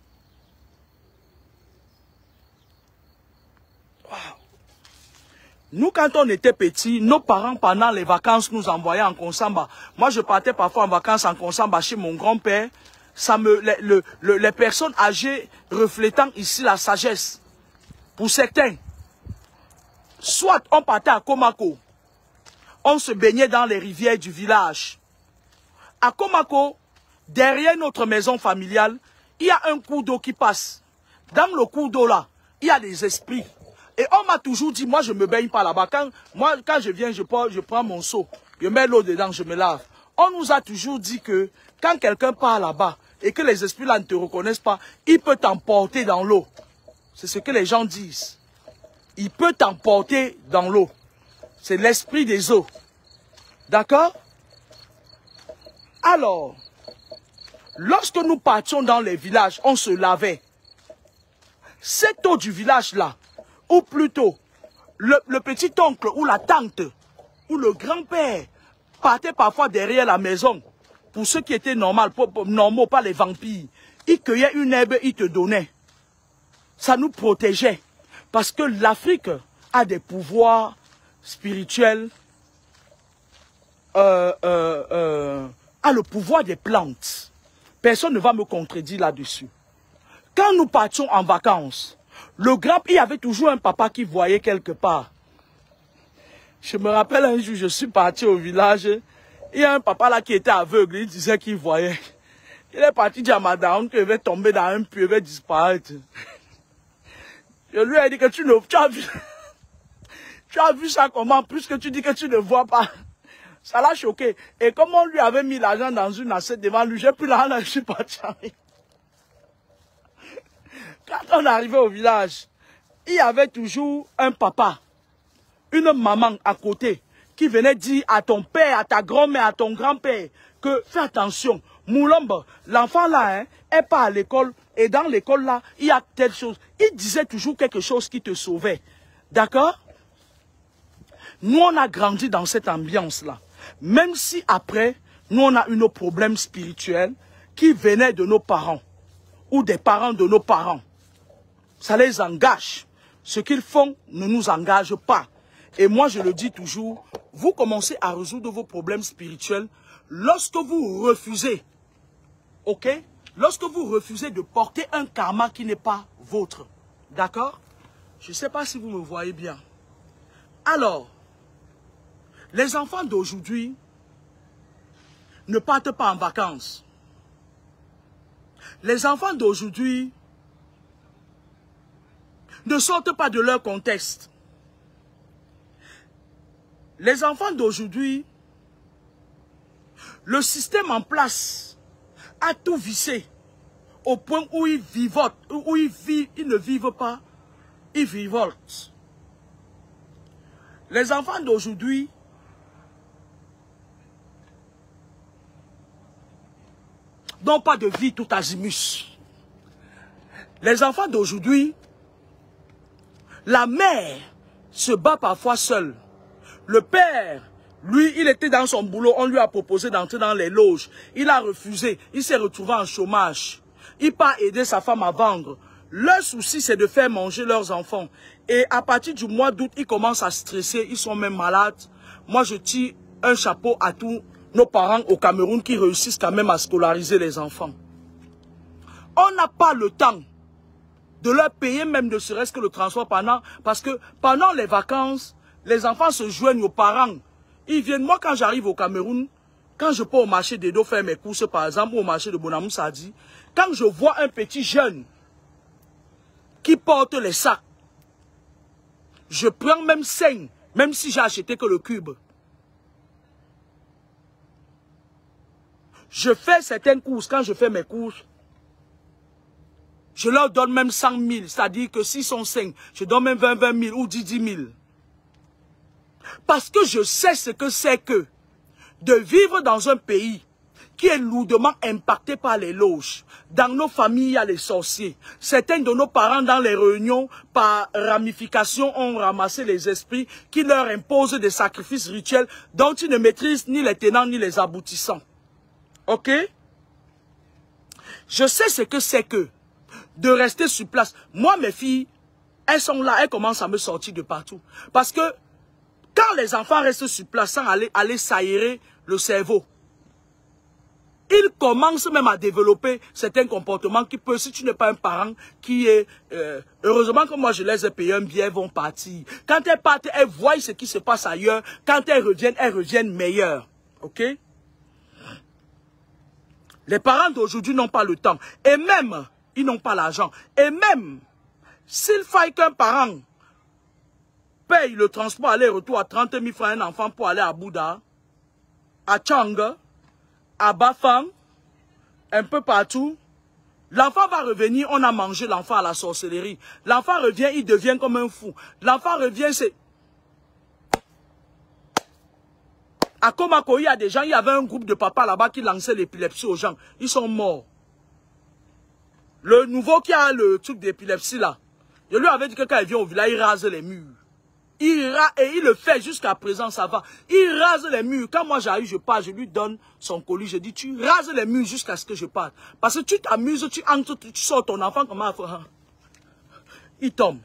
wow. Nous, quand on était petits, nos parents, pendant les vacances, nous envoyaient en Konsamba. Moi, je partais parfois en vacances en Konsamba chez mon grand-père. Les personnes âgées reflétant ici la sagesse. Pour certains, soit on partait à Komako, on se baignait dans les rivières du village. À Komako, derrière notre maison familiale, il y a un cours d'eau qui passe. Dans le cours d'eau là, il y a des esprits. Et on m'a toujours dit, moi je ne me baigne pas là-bas. Quand je viens, je prends mon seau, je mets l'eau dedans, je me lave. On nous a toujours dit que quand quelqu'un part là-bas et que les esprits là ne te reconnaissent pas, il peut t'emporter dans l'eau. C'est ce que les gens disent. Il peut t'emporter dans l'eau. C'est l'esprit des eaux. D'accord? Alors, lorsque nous partions dans les villages, on se lavait. Cette eau du village-là, ou plutôt le petit-oncle ou la tante ou le grand-père partait parfois derrière la maison. Pour ceux qui étaient normaux, pas les vampires. Ils cueillaient une herbe, ils te donnaient. Ça nous protégeait. Parce que l'Afrique a des pouvoirs spirituels, a le pouvoir des plantes. Personne ne va me contredire là-dessus. Quand nous partions en vacances, il y avait toujours un papa qui voyait quelque part. Je me rappelle un jour, je suis parti au village. Il y a un papa là qui était aveugle, il disait qu'il voyait. Il est parti dire à madame qu'il va tomber dans un puits, il va disparaître. Je lui ai dit que tu as vu ça comment, puisque tu dis que tu ne vois pas. Ça l'a choqué. Et comme on lui avait mis l'argent dans une assiette devant lui, j'ai pris l'argent et je suis parti. Quand on arrivait au village, il y avait toujours un papa, une maman à côté, qui venait dire à ton père, à ta grand-mère, à ton grand-père, que fais attention, Moulombe, l'enfant là, est pas à l'école, et dans l'école là, il y a telle chose. Il disait toujours quelque chose qui te sauvait. D'accord? Nous, on a grandi dans cette ambiance-là. Même si après, nous, on a eu nos problèmes spirituels qui venaient de nos parents ou des parents de nos parents. Ça les engage. Ce qu'ils font ne nous engage pas. Et moi, je le dis toujours, vous commencez à résoudre vos problèmes spirituels lorsque vous refusez, ok? Lorsque vous refusez de porter un karma qui n'est pas vôtre. D'accord? Je ne sais pas si vous me voyez bien. Alors, les enfants d'aujourd'hui ne partent pas en vacances. Les enfants d'aujourd'hui ne sortent pas de leur contexte. Les enfants d'aujourd'hui, le système en place a tout vissé au point où ils vivotent, où ils ne vivent pas, ils vivotent. Les enfants d'aujourd'hui n'ont pas de vie tout azimut. Les enfants d'aujourd'hui, la mère se bat parfois seule. Le père, lui, il était dans son boulot, on lui a proposé d'entrer dans les loges. Il a refusé, il s'est retrouvé en chômage. Il part aider sa femme à vendre. Leur souci, c'est de faire manger leurs enfants. Et à partir du mois d'août, ils commencent à stresser, ils sont même malades. Moi, je tire un chapeau à tous nos parents au Cameroun qui réussissent quand même à scolariser les enfants. On n'a pas le temps de leur payer même ne serait-ce que le transport parce que pendant les vacances, les enfants se joignent aux parents. Ils viennent, moi quand j'arrive au Cameroun, quand je peux au marché d'Edo faire mes courses par exemple, ou au marché de Bonamou Sadi, quand je vois un petit jeune qui porte les sacs, je prends même 5, même si j'ai acheté que le cube. Je fais certaines courses, quand je fais mes courses, je leur donne même 100 000, c'est-à-dire que s'ils sont 5, je donne même 20 000 ou 10 000. Parce que je sais ce que c'est que de vivre dans un pays qui est lourdement impacté par les loges. Dans nos familles, il y a les sorciers. Certains de nos parents, dans les réunions, par ramification, ont ramassé les esprits qui leur imposent des sacrifices rituels dont ils ne maîtrisent ni les tenants ni les aboutissants. Ok? Je sais ce que c'est que de rester sur place. Moi, mes filles, elles sont là, elles commencent à me sortir de partout. Parce que quand les enfants restent sur place sans aller s'aérer le cerveau, ils commencent même à développer certains comportements qui peuvent, si tu n'es pas un parent qui est... heureusement que moi je les ai payés un billet, elles vont partir. Quand elles partent, elles voient ce qui se passe ailleurs. Quand elles reviennent meilleures. Ok? Les parents d'aujourd'hui n'ont pas le temps. Et même, ils n'ont pas l'argent. Et même, s'il faille qu'un parent paye le transport aller-retour à 30 000 francs à un enfant pour aller à Bouddha, à Tchang, à Bafang, un peu partout, l'enfant va revenir, on a mangé l'enfant à la sorcellerie. L'enfant revient, il devient comme un fou. L'enfant revient, c'est... À Komako, il y a des gens, il y avait un groupe de papas là-bas qui lançait l'épilepsie aux gens. Ils sont morts. Le nouveau qui a le truc d'épilepsie là, je lui avais dit que quand il vient au village, il rase les murs. Et il le fait jusqu'à présent, ça va. Il rase les murs. Quand moi j'arrive, je pars, je lui donne son colis. Je dis, tu rases les murs jusqu'à ce que je parte. Parce que tu t'amuses, tu entres, tu sors ton enfant, comment il tombe.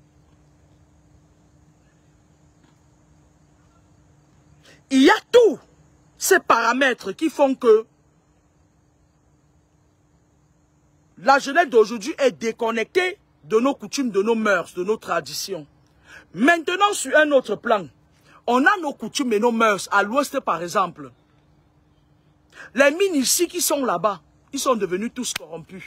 Il y a tous ces paramètres qui font que la jeunesse d'aujourd'hui est déconnectée de nos coutumes, de nos mœurs, de nos traditions. Maintenant, sur un autre plan, on a nos coutumes et nos mœurs. À l'ouest, par exemple, les minicis qui sont là-bas, ils sont devenus tous corrompus.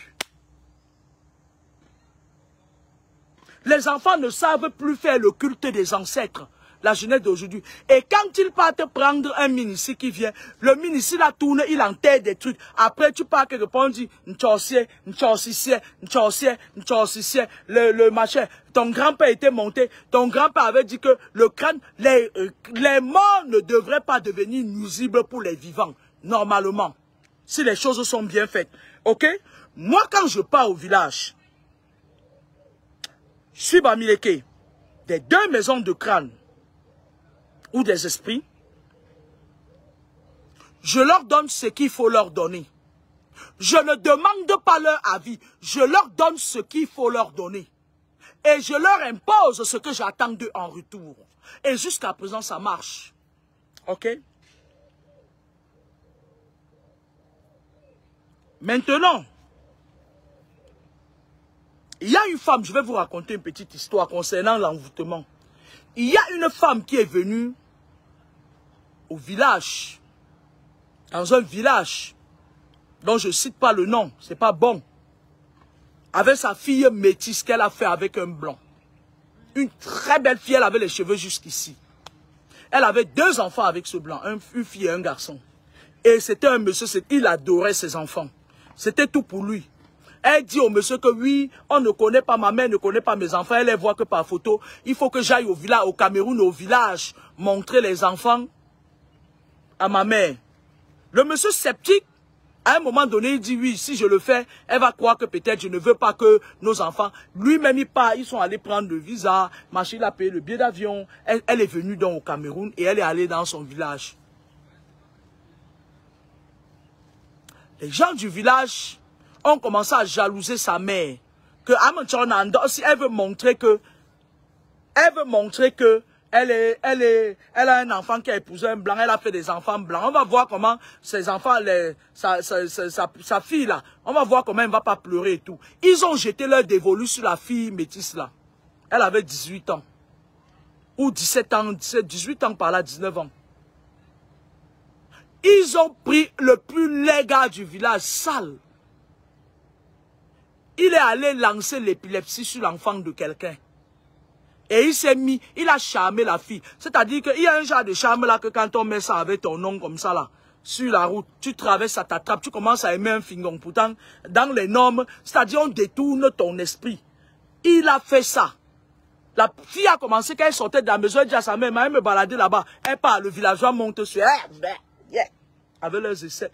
Les enfants ne savent plus faire le culte des ancêtres, la jeunesse d'aujourd'hui. Et quand ils partent prendre un minici qui vient, le minici la tourne, il enterre des trucs. Après, tu pars quelque part, on dit, le machin. Ton grand-père était monté, ton grand-père avait dit que le crâne, les morts ne devraient pas devenir nuisibles pour les vivants, normalement. Si les choses sont bien faites. Ok? Moi, quand je pars au village, je suis Bamileke, des 2 maisons de crâne ou des esprits, je leur donne ce qu'il faut leur donner. Je ne demande pas leur avis, je leur donne ce qu'il faut leur donner. Et je leur impose ce que j'attends d'eux en retour. Et jusqu'à présent, ça marche. Ok? Maintenant, il y a une femme, je vais vous raconter une petite histoire concernant l'envoûtement. Il y a une femme qui est venue au village, dans un village, dont je ne cite pas le nom, c'est pas bon, avec sa fille métisse qu'elle a fait avec un blanc. Une très belle fille, elle avait les cheveux jusqu'ici. Elle avait 2 enfants avec ce blanc, une fille et un garçon. Et c'était un monsieur, il adorait ses enfants. C'était tout pour lui. Elle dit au monsieur que oui, on ne connaît pas, ma mère ne connaît pas mes enfants, elle les voit que par photo. Il faut que j'aille au village, au Cameroun, au village, montrer les enfants à ma mère. Le monsieur sceptique, à un moment donné, il dit oui, si je le fais, elle va croire que peut-être je ne veux pas que nos enfants, lui-même il part, ils sont allés prendre le visa, machin, il a payé le billet d'avion. Elle est venue donc au Cameroun et elle est allée dans son village. Les gens du village ont commencé à jalouser sa mère. Que si elle veut montrer que elle a un enfant qui a épousé un blanc, elle a fait des enfants blancs. On va voir comment ses enfants, sa fille là, on va voir comment elle ne va pas pleurer et tout. Ils ont jeté leur dévolu sur la fille métisse là. Elle avait 18 ans. Ou 17 ans, 18 ans par là, 19 ans. Ils ont pris le plus laid gars du village, sale. Il est allé lancer l'épilepsie sur l'enfant de quelqu'un. Et il s'est mis, il a charmé la fille. C'est-à-dire qu'il y a un genre de charme là que quand on met ça avec ton nom comme ça là, sur la route, tu traverses, ça t'attrape, tu commences à aimer un fingon. Pourtant, dans les normes, c'est-à-dire on détourne ton esprit. Il a fait ça. La fille a commencé, quand elle sortait de la maison, elle dit à sa mère, elle me baladait là-bas. Elle part, le villageois monte sur elle. Avec leurs essais.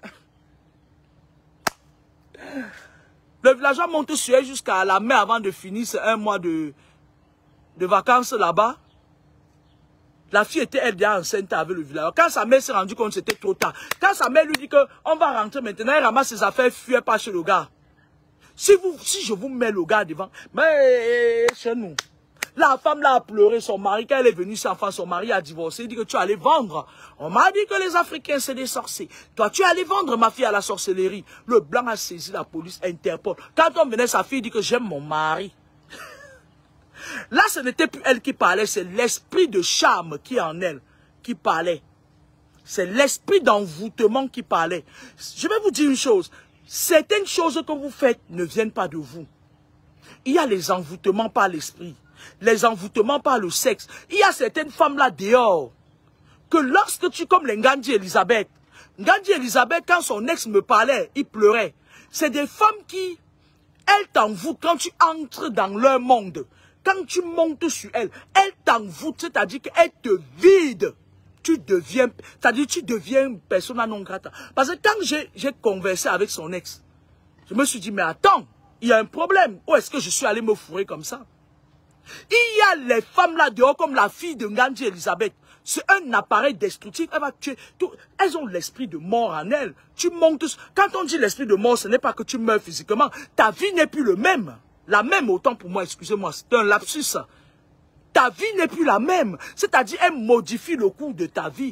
Le villageois monte sur elle jusqu'à la mer avant de finir un mois de vacances là-bas. La fille était elle bien enceinte avec le villageois. Quand sa mère s'est rendue compte, c'était trop tard. Quand sa mère lui dit qu'on va rentrer maintenant, elle ramasse ses affaires, fuit pas chez le gars. Si je vous mets le gars devant, mais chez nous. La femme là a pleuré son mari. Quand elle est venue sans enfant, son mari a divorcé. Il dit que tu allais vendre. On m'a dit que les Africains c'est des sorciers. Toi tu allais vendre ma fille à la sorcellerie. Le blanc a saisi la police, Interpol. Quand on venait, sa fille dit que j'aime mon mari. Là ce n'était plus elle qui parlait, c'est l'esprit de charme qui est en elle qui parlait. C'est l'esprit d'envoûtement qui parlait. Je vais vous dire une chose. Certaines choses que vous faites ne viennent pas de vous. Il y a les envoûtements par l'esprit. Les envoûtements par le sexe. Il y a certaines femmes là dehors. Que lorsque tu, comme les Ngandi Elisabeth, quand son ex me parlait, il pleurait. C'est des femmes qui, elles t'envoûtent quand tu entres dans leur monde. Quand tu montes sur elles, elles t'envoûtent, c'est-à-dire qu'elles te vident. C'est-à-dire tu deviens persona non grata. Parce que quand j'ai conversé avec son ex, je me suis dit, mais attends, il y a un problème. Où est-ce que je suis allé me fourrer comme ça? Il y a les femmes là dehors comme la fille de Ngandi Elisabeth. C'est un appareil destructif. Elle va tuer tout. Elles ont l'esprit de mort en elles. Tu montes. Quand on dit l'esprit de mort, ce n'est pas que tu meurs physiquement. Ta vie n'est plus le même. La même autant pour moi, excusez-moi, c'est un lapsus. Ta vie n'est plus la même. C'est-à-dire, elle modifie le cours de ta vie.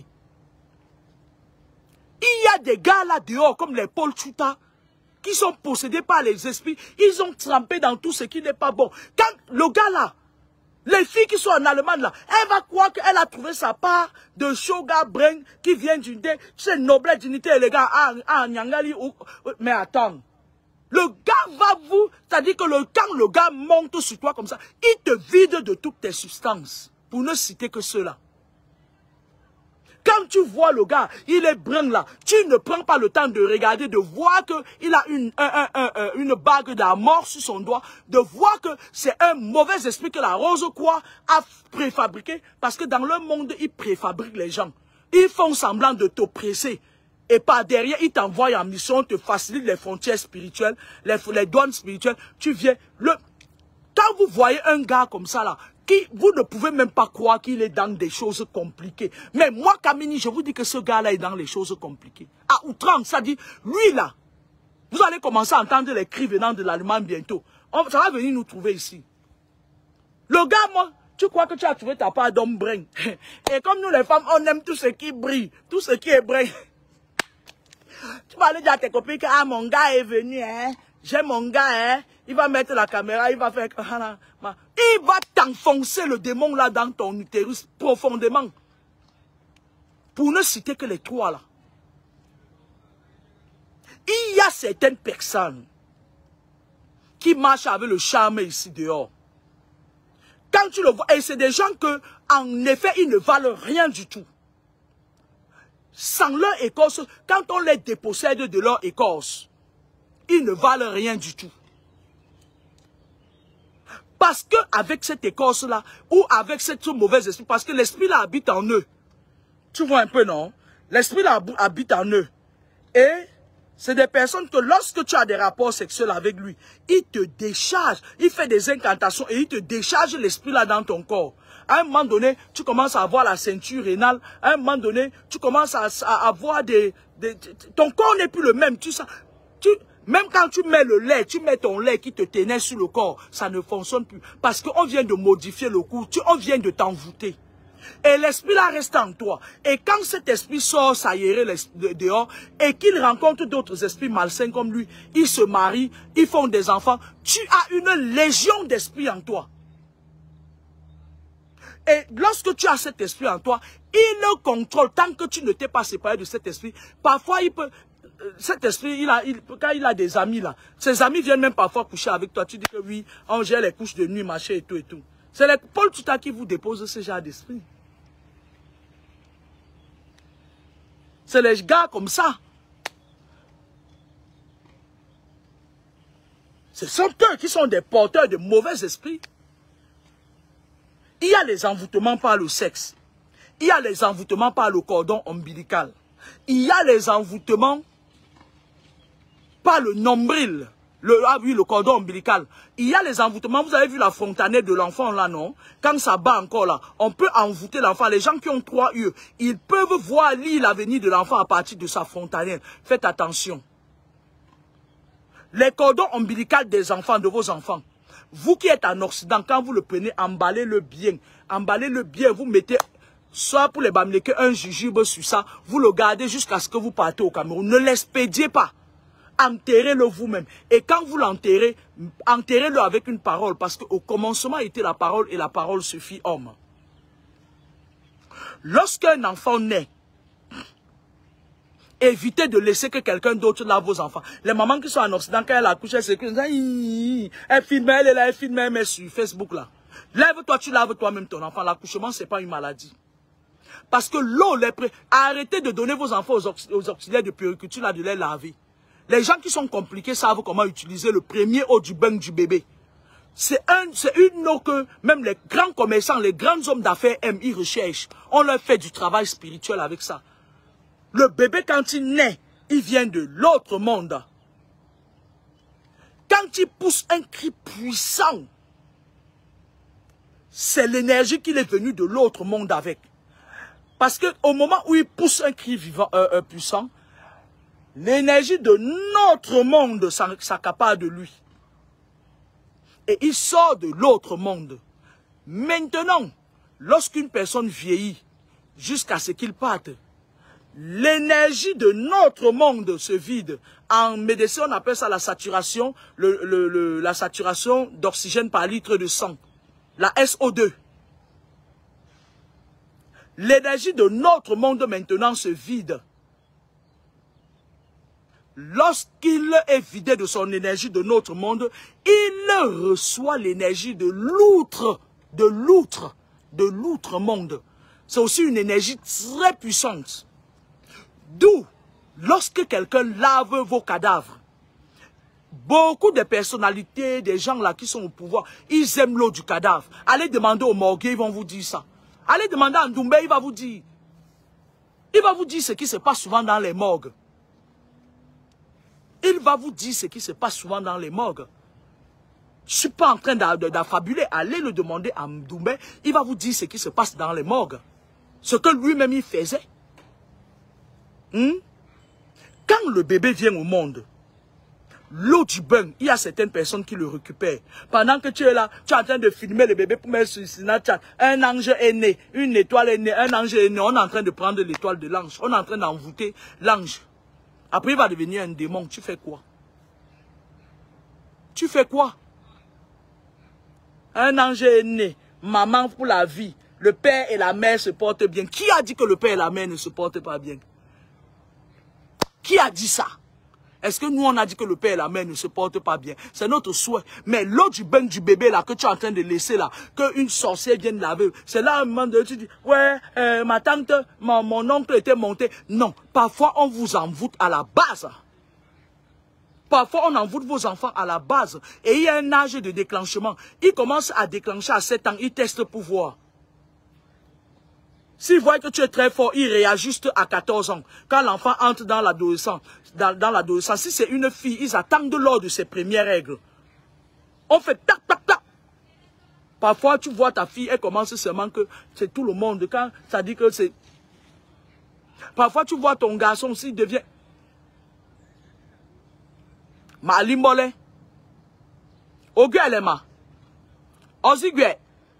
Il y a des gars là dehors comme les Paul Chuta qui sont possédés par les esprits. Ils ont trempé dans tout ce qui n'est pas bon. Quand le gars là, les filles qui sont en Allemagne là, elle va croire qu'elle a trouvé sa part de Shoga Brain qui vient d'une tu sais, noblesse, dignité, élégance, Nyangali. Mais attends, le gars va vous, c'est-à-dire que quand le gars monte sur toi comme ça, il te vide de toutes tes substances, pour ne citer que ceux-là. Quand tu vois le gars, il est brun là, tu ne prends pas le temps de regarder, de voir qu'il a une bague de la mort sur son doigt, de voir que c'est un mauvais esprit que la rose quoi a préfabriqué, parce que dans le monde, ils préfabriquent les gens. Ils font semblant de t'oppresser. Et par derrière, il t'envoie en mission, te facilite les frontières spirituelles, les douanes spirituelles. Tu viens. Quand vous voyez un gars comme ça, là, vous ne pouvez même pas croire qu'il est dans des choses compliquées. Mais moi, Kamini, je vous dis que ce gars-là est dans les choses compliquées. À outrance, ça dit, lui là, vous allez commencer à entendre les cris venant de l'Allemagne bientôt. Ça va venir nous trouver ici. Le gars, moi, tu crois que tu as trouvé ta part d'homme brin. Et comme nous les femmes, on aime tout ce qui brille, tout ce qui est brin. Tu vas aller dire à tes copines que ah, mon gars est venu, hein. J'ai mon gars, hein. Il va mettre la caméra, il va faire... Il va t'enfoncer le démon là dans ton utérus profondément. Pour ne citer que les trois là. Il y a certaines personnes qui marchent avec le charme ici dehors. Quand tu le vois, et c'est des gens que, en effet, ils ne valent rien du tout. Sans leur écorce, quand on les dépossède de leur écorce, ils ne valent rien du tout. Parce que avec cette écorce-là, ou avec cette mauvaise esprit, parce que l'esprit là habite en eux. Tu vois un peu, non? L'esprit là habite en eux. Et c'est des personnes que lorsque tu as des rapports sexuels avec lui, il te décharge, il fait des incantations et il te décharge l'esprit là dans ton corps. À un moment donné, tu commences à avoir la ceinture rénale. À un moment donné, tu commences à avoir ton corps n'est plus le même. Même quand tu mets le lait, tu mets ton lait qui te tenait sur le corps, ça ne fonctionne plus. Parce qu'on vient de modifier le coup, on vient de t'envoûter. Et l'esprit là reste en toi. Et quand cet esprit sort s'aérer dehors et qu'il rencontre d'autres esprits malsains comme lui, ils se marient, ils font des enfants, tu as une légion d'esprits en toi. Et lorsque tu as cet esprit en toi, il le contrôle tant que tu ne t'es pas séparé de cet esprit. Parfois, il peut... Cet esprit, quand il a des amis là, ses amis viennent même parfois coucher avec toi. Tu dis que oui, on gère les couches de nuit, machin et tout et tout. C'est les Paul Tuta qui vous dépose ce genre d'esprit. C'est les gars comme ça. Ce sont eux qui sont des porteurs de mauvais esprits. Il y a les envoûtements par le sexe. Il y a les envoûtements par le cordon ombilical. Il y a les envoûtements par le nombril. Le cordon ombilical. Il y a les envoûtements. Vous avez vu la fontanelle de l'enfant là, non? Quand ça bat encore là, on peut envoûter l'enfant. Les gens qui ont 3 yeux, ils peuvent voir lire l'avenir de l'enfant à partir de sa fontanelle. Faites attention. Les cordons ombilicaux des enfants, de vos enfants. Vous qui êtes en Occident, quand vous le prenez, emballez-le bien. Emballez-le bien, vous mettez, soit pour les bamléquer, un jujube sur ça. Vous le gardez jusqu'à ce que vous partez au Cameroun. Ne l'expédiez pas. Enterrez-le vous-même. Et quand vous l'enterrez, enterrez-le avec une parole. Parce qu'au commencement était la parole et la parole se fit homme. Lorsqu'un enfant naît, évitez de laisser que quelqu'un d'autre lave vos enfants. Les mamans qui sont en Occident, quand elle accouche, elle filme, elle est là, elle filme, elle met sur Facebook là. Lève-toi, tu laves toi-même ton enfant. L'accouchement, ce n'est pas une maladie. Parce que l'eau, arrêtez de donner vos enfants aux auxiliaires de puériculture là, de les laver. Les gens qui sont compliqués savent comment utiliser le premier eau du bain du bébé. C'est une eau que même les grands commerçants, les grands hommes d'affaires aiment, ils recherchent. On leur fait du travail spirituel avec ça. Le bébé, quand il naît, il vient de l'autre monde. Quand il pousse un cri puissant, c'est l'énergie qu'il est venu de l'autre monde avec. Parce qu'au moment où il pousse un cri puissant, l'énergie de notre monde s'accapare de lui. Et il sort de l'autre monde. Maintenant, lorsqu'une personne vieillit, jusqu'à ce qu'il parte, l'énergie de notre monde se vide. En médecine, on appelle ça la saturation, la saturation d'oxygène par litre de sang. La SO2. L'énergie de notre monde maintenant se vide. Lorsqu'il est vidé de son énergie de notre monde, il reçoit l'énergie de l'outre monde. C'est aussi une énergie très puissante. D'où, lorsque quelqu'un lave vos cadavres, beaucoup de personnalités, des gens là qui sont au pouvoir, ils aiment l'eau du cadavre. Allez demander au morgue, ils vont vous dire ça. Allez demander à Ndoumbe, il va vous dire. Il va vous dire ce qui se passe souvent dans les morgues. Il va vous dire ce qui se passe souvent dans les morgues. Je ne suis pas en train d'affabuler. Allez le demander à Mdoumbe. Il va vous dire ce qui se passe dans les morgues. Ce que lui-même il faisait. Quand le bébé vient au monde, l'eau du bain, il y a certaines personnes qui le récupèrent. Pendant que tu es là, tu es en train de filmer le bébé pour mettre sur Snapchat. Un ange est né, une étoile est née, un ange est né. On est en train de prendre l'étoile de l'ange. On est en train d'envoûter l'ange. Après, il va devenir un démon. Tu fais quoi? Tu fais quoi? Un ange est né, maman pour la vie. Le père et la mère se portent bien. Qui a dit que le père et la mère ne se portent pas bien? Qui a dit ça? Est-ce que nous, on a dit que le père et la mère ne se portent pas bien? C'est notre souhait. Mais l'eau du bain du bébé, là, que tu es en train de laisser, là, qu'une sorcière vienne laver, c'est là, un moment donné, tu dis, ouais, ma tante, mon oncle était monté. Non, parfois, on vous envoûte à la base. Parfois, on envoûte vos enfants à la base. Et il y a un âge de déclenchement. Il commence à déclencher à 7 ans. Il teste pour voir. S'il voit que tu es très fort, il réajuste à 14 ans. Quand l'enfant entre dans l'adolescence, si c'est une fille, ils attendent lors de ses premières règles. On fait tac, tac, tac. Parfois, tu vois ta fille, elle commence seulement que c'est tout le monde. Quand ça dit que c'est... Parfois, tu vois ton garçon, s'il devient... Malimbole. Oguelema. Ozigwe.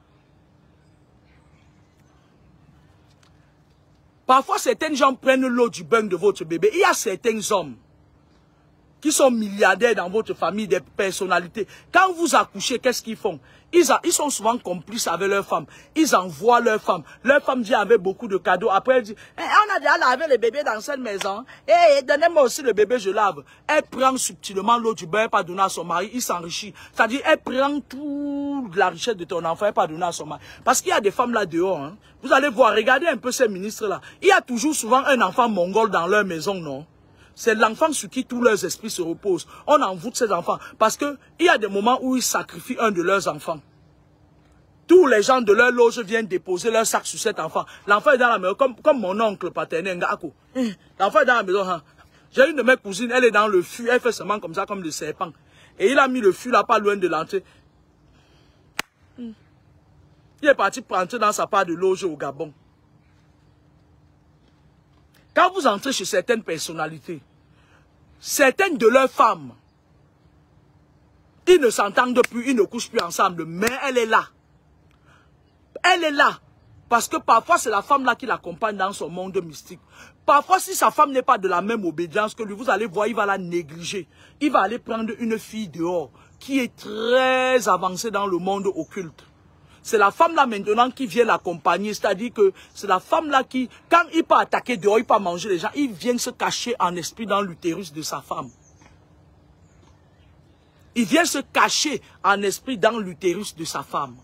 Parfois, certains gens prennent l'eau du bain de votre bébé. Il y a certains hommes qui sont milliardaires dans votre famille, des personnalités. Quand vous accouchez, qu'est-ce qu'ils font? Ils sont souvent complices avec leurs femmes. Ils envoient leurs femmes. Leur femme vient avec beaucoup de cadeaux. Après, elle dit, on a déjà lavé le bébé dans cette maison. Donnez-moi aussi le bébé, je lave. Elle prend subtilement l'eau du bain, elle pas donner à son mari, il s'enrichit. C'est-à-dire, elle prend toute la richesse de ton enfant, elle pas donner à son mari. Parce qu'il y a des femmes là dehors. Hein. Vous allez voir, regardez un peu ces ministres-là. Il y a toujours souvent un enfant mongol dans leur maison, non? C'est l'enfant sur qui tous leurs esprits se reposent. On envoûte ces enfants. Parce qu'il y a des moments où ils sacrifient un de leurs enfants. Tous les gens de leur loge viennent déposer leur sac sur cet enfant. L'enfant est dans la maison, comme mon oncle paternel. L'enfant est dans la maison. Hein. J'ai une de mes cousines, elle est dans le fût. Elle fait seulement comme ça, comme le serpent. Et il a mis le fût là, pas loin de l'entrée. Il est parti prendre dans sa part de loge au Gabon. Quand vous entrez chez certaines personnalités, certaines de leurs femmes, ils ne s'entendent plus, ils ne couchent plus ensemble, mais elle est là. Elle est là. Parce que parfois, c'est la femme là qui l'accompagne dans son monde mystique. Parfois, si sa femme n'est pas de la même obédience que lui, vous allez voir, il va la négliger. Il va aller prendre une fille dehors qui est très avancée dans le monde occulte. C'est la femme là maintenant qui vient l'accompagner. C'est-à-dire que c'est la femme là qui, quand il peut attaquer dehors, il peut manger les gens, il vient se cacher en esprit dans l'utérus de sa femme. Il vient se cacher en esprit dans l'utérus de sa femme.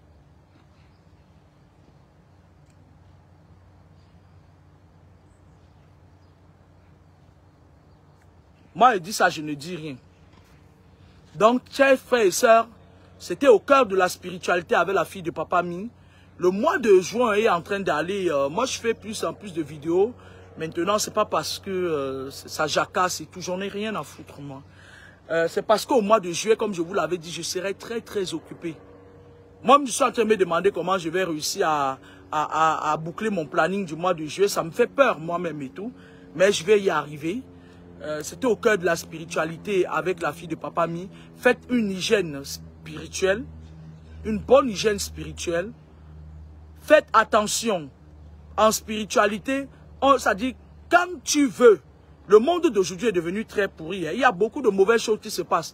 Moi, je dis ça, je ne dis rien. Donc, chers frères et sœurs, c'était au cœur de la spiritualité avec la fille de Papa Mi. Le mois de juin est en train d'aller. Moi, je fais plus en plus de vidéos. Maintenant, c'est pas parce que ça jacasse et tout. J'en ai rien à foutre, moi. C'est parce qu'au mois de juillet, comme je vous l'avais dit, je serai très, très occupé. Moi, je suis en train de me demander comment je vais réussir à boucler mon planning du mois de juillet. Ça me fait peur, moi-même et tout. Mais je vais y arriver. C'était au cœur de la spiritualité avec la fille de Papa Mi. Faites une hygiène spirituelle, une bonne hygiène spirituelle. Faites attention. En spiritualité, ça dit, quand tu veux, le monde d'aujourd'hui est devenu très pourri. Hein. Il y a beaucoup de mauvaises choses qui se passent.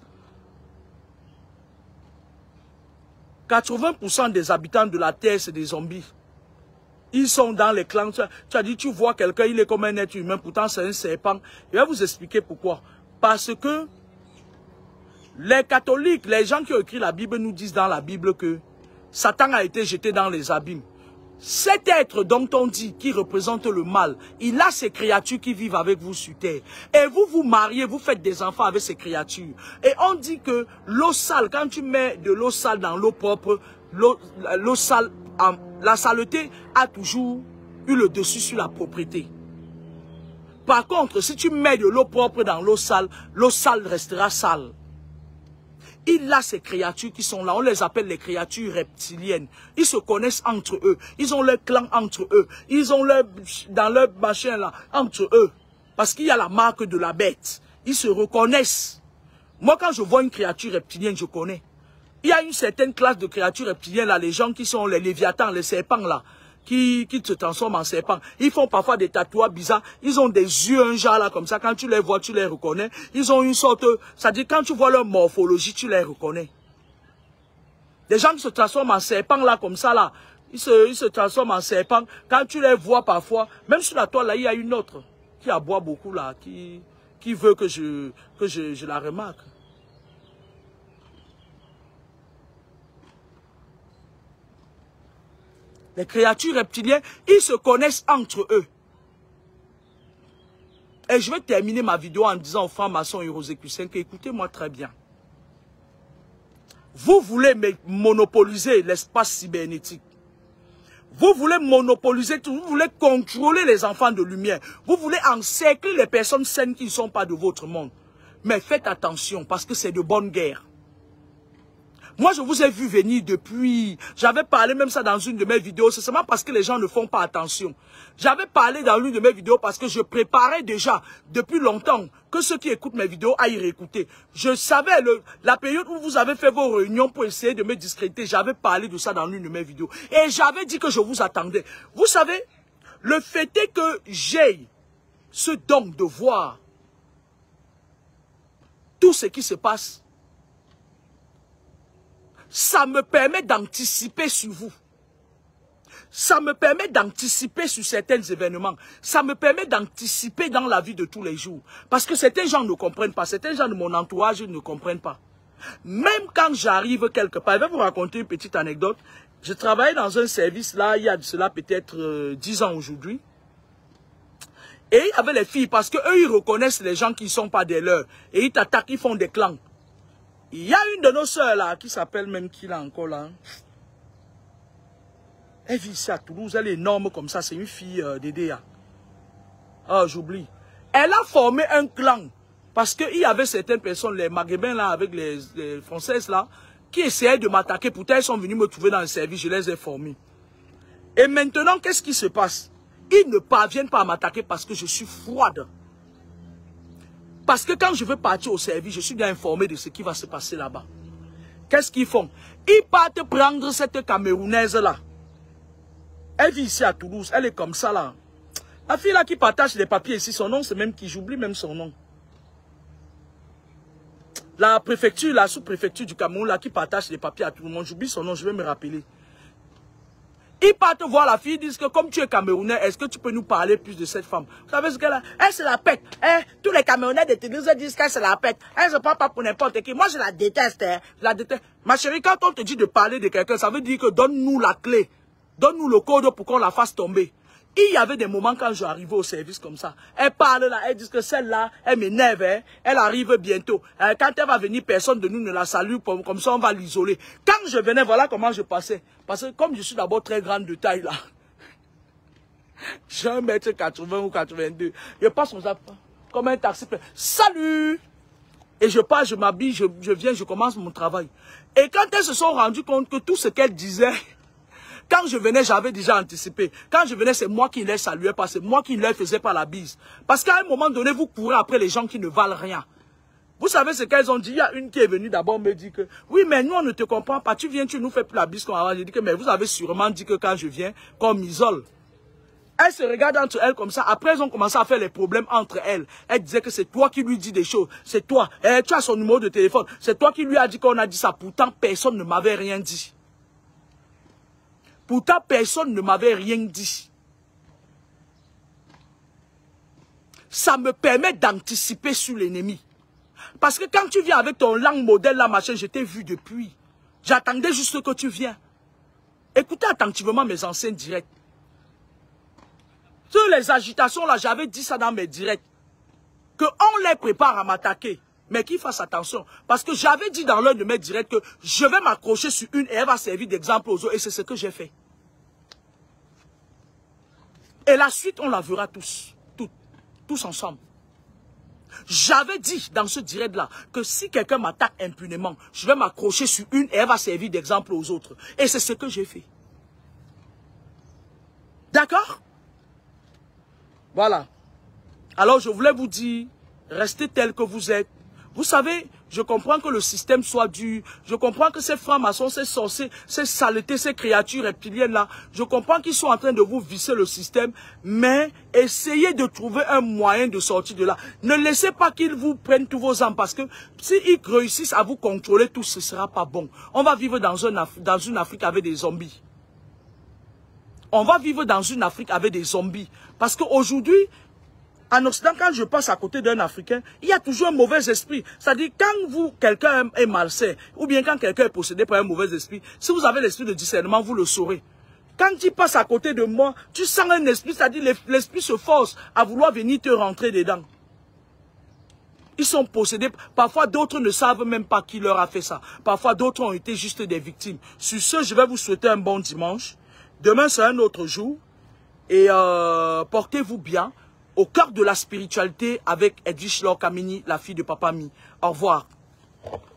80% des habitants de la Terre, c'est des zombies. Ils sont dans les clans. Tu as dit, tu vois quelqu'un, il est comme un être humain, pourtant c'est un serpent. Je vais vous expliquer pourquoi. Parce que les catholiques, les gens qui ont écrit la Bible nous disent dans la Bible que Satan a été jeté dans les abîmes. Cet être dont on dit qui représente le mal, il a ces créatures qui vivent avec vous sur terre. Et vous vous mariez, vous faites des enfants avec ces créatures. Et on dit que l'eau sale, quand tu mets de l'eau sale dans l'eau propre, l'eau sale, la saleté a toujours eu le dessus sur la propreté. Par contre, si tu mets de l'eau propre dans l'eau sale restera sale. Il a ces créatures qui sont là, on les appelle les créatures reptiliennes. Ils se connaissent entre eux, ils ont leur clan entre eux, ils ont leur, dans leur machin là, entre eux. Parce qu'il y a la marque de la bête. Ils se reconnaissent. Moi, quand je vois une créature reptilienne, je connais. Il y a une certaine classe de créatures reptiliennes là, les gens qui sont les léviathans, les serpents là, qui se transforment en serpents. Ils font parfois des tatouages bizarres. Ils ont des yeux, un genre là, comme ça. Quand tu les vois, tu les reconnais. Ils ont une sorte... C'est-à-dire, quand tu vois leur morphologie, tu les reconnais. Des gens qui se transforment en serpents là, comme ça là. Ils se transforment en serpents. Quand tu les vois parfois, même sur la toile là, il y a une autre qui aboie beaucoup là, qui veut que je la remarque. Les créatures reptiliennes, ils se connaissent entre eux. Et je vais terminer ma vidéo en disant aux francs-maçons et aux écussins que écoutez-moi très bien. Vous voulez monopoliser l'espace cybernétique. Vous voulez monopoliser tout. Vous voulez contrôler les enfants de lumière. Vous voulez encercler les personnes saines qui ne sont pas de votre monde. Mais faites attention parce que c'est de bonne guerre. Moi, je vous ai vu venir depuis... J'avais parlé même ça dans une de mes vidéos. C'est seulement parce que les gens ne font pas attention. J'avais parlé dans une de mes vidéos parce que je préparais déjà depuis longtemps que ceux qui écoutent mes vidéos aillent réécouter. Je savais la période où vous avez fait vos réunions pour essayer de me discréditer. J'avais parlé de ça dans l'une de mes vidéos. Et j'avais dit que je vous attendais. Vous savez, le fait est que j'ai ce don de voir tout ce qui se passe. Ça me permet d'anticiper sur vous. Ça me permet d'anticiper sur certains événements. Ça me permet d'anticiper dans la vie de tous les jours. Parce que certains gens ne comprennent pas. Certains gens de mon entourage ne comprennent pas. Même quand j'arrive quelque part, je vais vous raconter une petite anecdote. Je travaillais dans un service là, il y a de cela peut-être 10 ans aujourd'hui. Et il y avait les filles, parce qu'eux, ils reconnaissent les gens qui ne sont pas des leurs. Et ils t'attaquent, ils font des clans. Il y a une de nos sœurs là, qui s'appelle même qui là encore là. Elle vit ici à Toulouse, elle est énorme comme ça, c'est une fille d'Edea. Ah, j'oublie. Elle a formé un clan. Parce qu'il y avait certaines personnes, les maghrébins là, avec les françaises là, qui essayaient de m'attaquer. Pourtant, elles sont venues me trouver dans le service, je les ai formés. Et maintenant, qu'est-ce qui se passe? Ils ne parviennent pas à m'attaquer parce que je suis froide. Parce que quand je veux partir au service, je suis bien informé de ce qui va se passer là-bas. Qu'est-ce qu'ils font? Ils partent prendre cette Camerounaise-là. Elle vit ici à Toulouse, elle est comme ça là. La fille là qui partage les papiers ici, son nom c'est même qui, j'oublie même son nom. La préfecture, la sous-préfecture du Cameroun là qui partage les papiers à tout le monde, j'oublie son nom, je vais me rappeler. Ils partent voir la fille, ils disent que comme tu es Camerounais, est-ce que tu peux nous parler plus de cette femme? Vous savez ce qu'elle a? Elle se la pète. Tous les Camerounais de Toulouse disent qu'elle se la pète. Elle se prend pas pour n'importe qui. Moi, je la déteste. Je la déteste. Ma chérie, quand on te dit de parler de quelqu'un, ça veut dire que donne-nous la clé. Donne-nous le code pour qu'on la fasse tomber. Il y avait des moments quand je arrivais au service comme ça. Elle parle là, elle dit que celle-là, elle m'énerve, hein, elle arrive bientôt. Quand elle va venir, personne de nous ne la salue, comme ça on va l'isoler. Quand je venais, voilà comment je passais. Parce que comme je suis d'abord très grande de taille là, j'ai 1m80 ou 82, je passe comme un taxi. Salut! Et je pars, je m'habille, je viens, je commence mon travail. Et quand elles se sont rendues compte que tout ce qu'elles disaient, quand je venais, j'avais déjà anticipé. Quand je venais, c'est moi qui les saluais pas, c'est moi qui ne leur faisais pas la bise. Parce qu'à un moment donné, vous courez après les gens qui ne valent rien. Vous savez ce qu'elles ont dit? Il y a une qui est venue d'abord me dire que, oui, mais nous, on ne te comprend pas. Tu viens, tu nous fais plus la bise qu'on a. J'ai dit que, mais vous avez sûrement dit que quand je viens, qu'on m'isole. Elles se regardent entre elles comme ça. Après, elles ont commencé à faire les problèmes entre elles. Elles disaient que c'est toi qui lui dis des choses. C'est toi. Tu as son numéro de téléphone. C'est toi qui lui as dit qu'on a dit ça. Pourtant, personne ne m'avait rien dit. Pourtant, personne ne m'avait rien dit. Ça me permet d'anticiper sur l'ennemi. Parce que quand tu viens avec ton langue modèle, là, machin, je t'ai vu depuis. J'attendais juste que tu viennes. Écoutez attentivement mes anciens directs. Sur les agitations, là, j'avais dit ça dans mes directs. Qu'on les prépare à m'attaquer. Mais qu'ils fassent attention. Parce que j'avais dit dans l'un de mes directs que je vais m'accrocher sur une et elle va servir d'exemple aux autres. Et c'est ce que j'ai fait. Et la suite, on la verra tous. Toutes. tous ensemble. J'avais dit dans ce direct-là que si quelqu'un m'attaque impunément, je vais m'accrocher sur une et elle va servir d'exemple aux autres. Et c'est ce que j'ai fait. D'accord? Voilà. Alors je voulais vous dire, restez tel que vous êtes. Vous savez, je comprends que le système soit dur. Je comprends que ces francs-maçons, ces sorciers, ces saletés, ces créatures reptiliennes-là, je comprends qu'ils sont en train de vous visser le système, mais essayez de trouver un moyen de sortir de là. Ne laissez pas qu'ils vous prennent tous vos âmes, parce que s'ils réussissent à vous contrôler tout, ce ne sera pas bon. On va vivre dans une Afrique avec des zombies. On va vivre dans une Afrique avec des zombies. Parce qu'aujourd'hui, en Occident, quand je passe à côté d'un Africain, il y a toujours un mauvais esprit. C'est-à-dire, quand quelqu'un est malsain, ou bien quand quelqu'un est possédé par un mauvais esprit, si vous avez l'esprit de discernement, vous le saurez. Quand tu passes à côté de moi, tu sens un esprit, c'est-à-dire l'esprit se force à vouloir venir te rentrer dedans. Ils sont possédés. Parfois, d'autres ne savent même pas qui leur a fait ça. Parfois, d'autres ont été juste des victimes. Sur ce, je vais vous souhaiter un bon dimanche. Demain, c'est un autre jour. Et portez-vous bien. Au cœur de la spiritualité avec Edwige Laure Kamini, la fille de Papa Mi. Au revoir.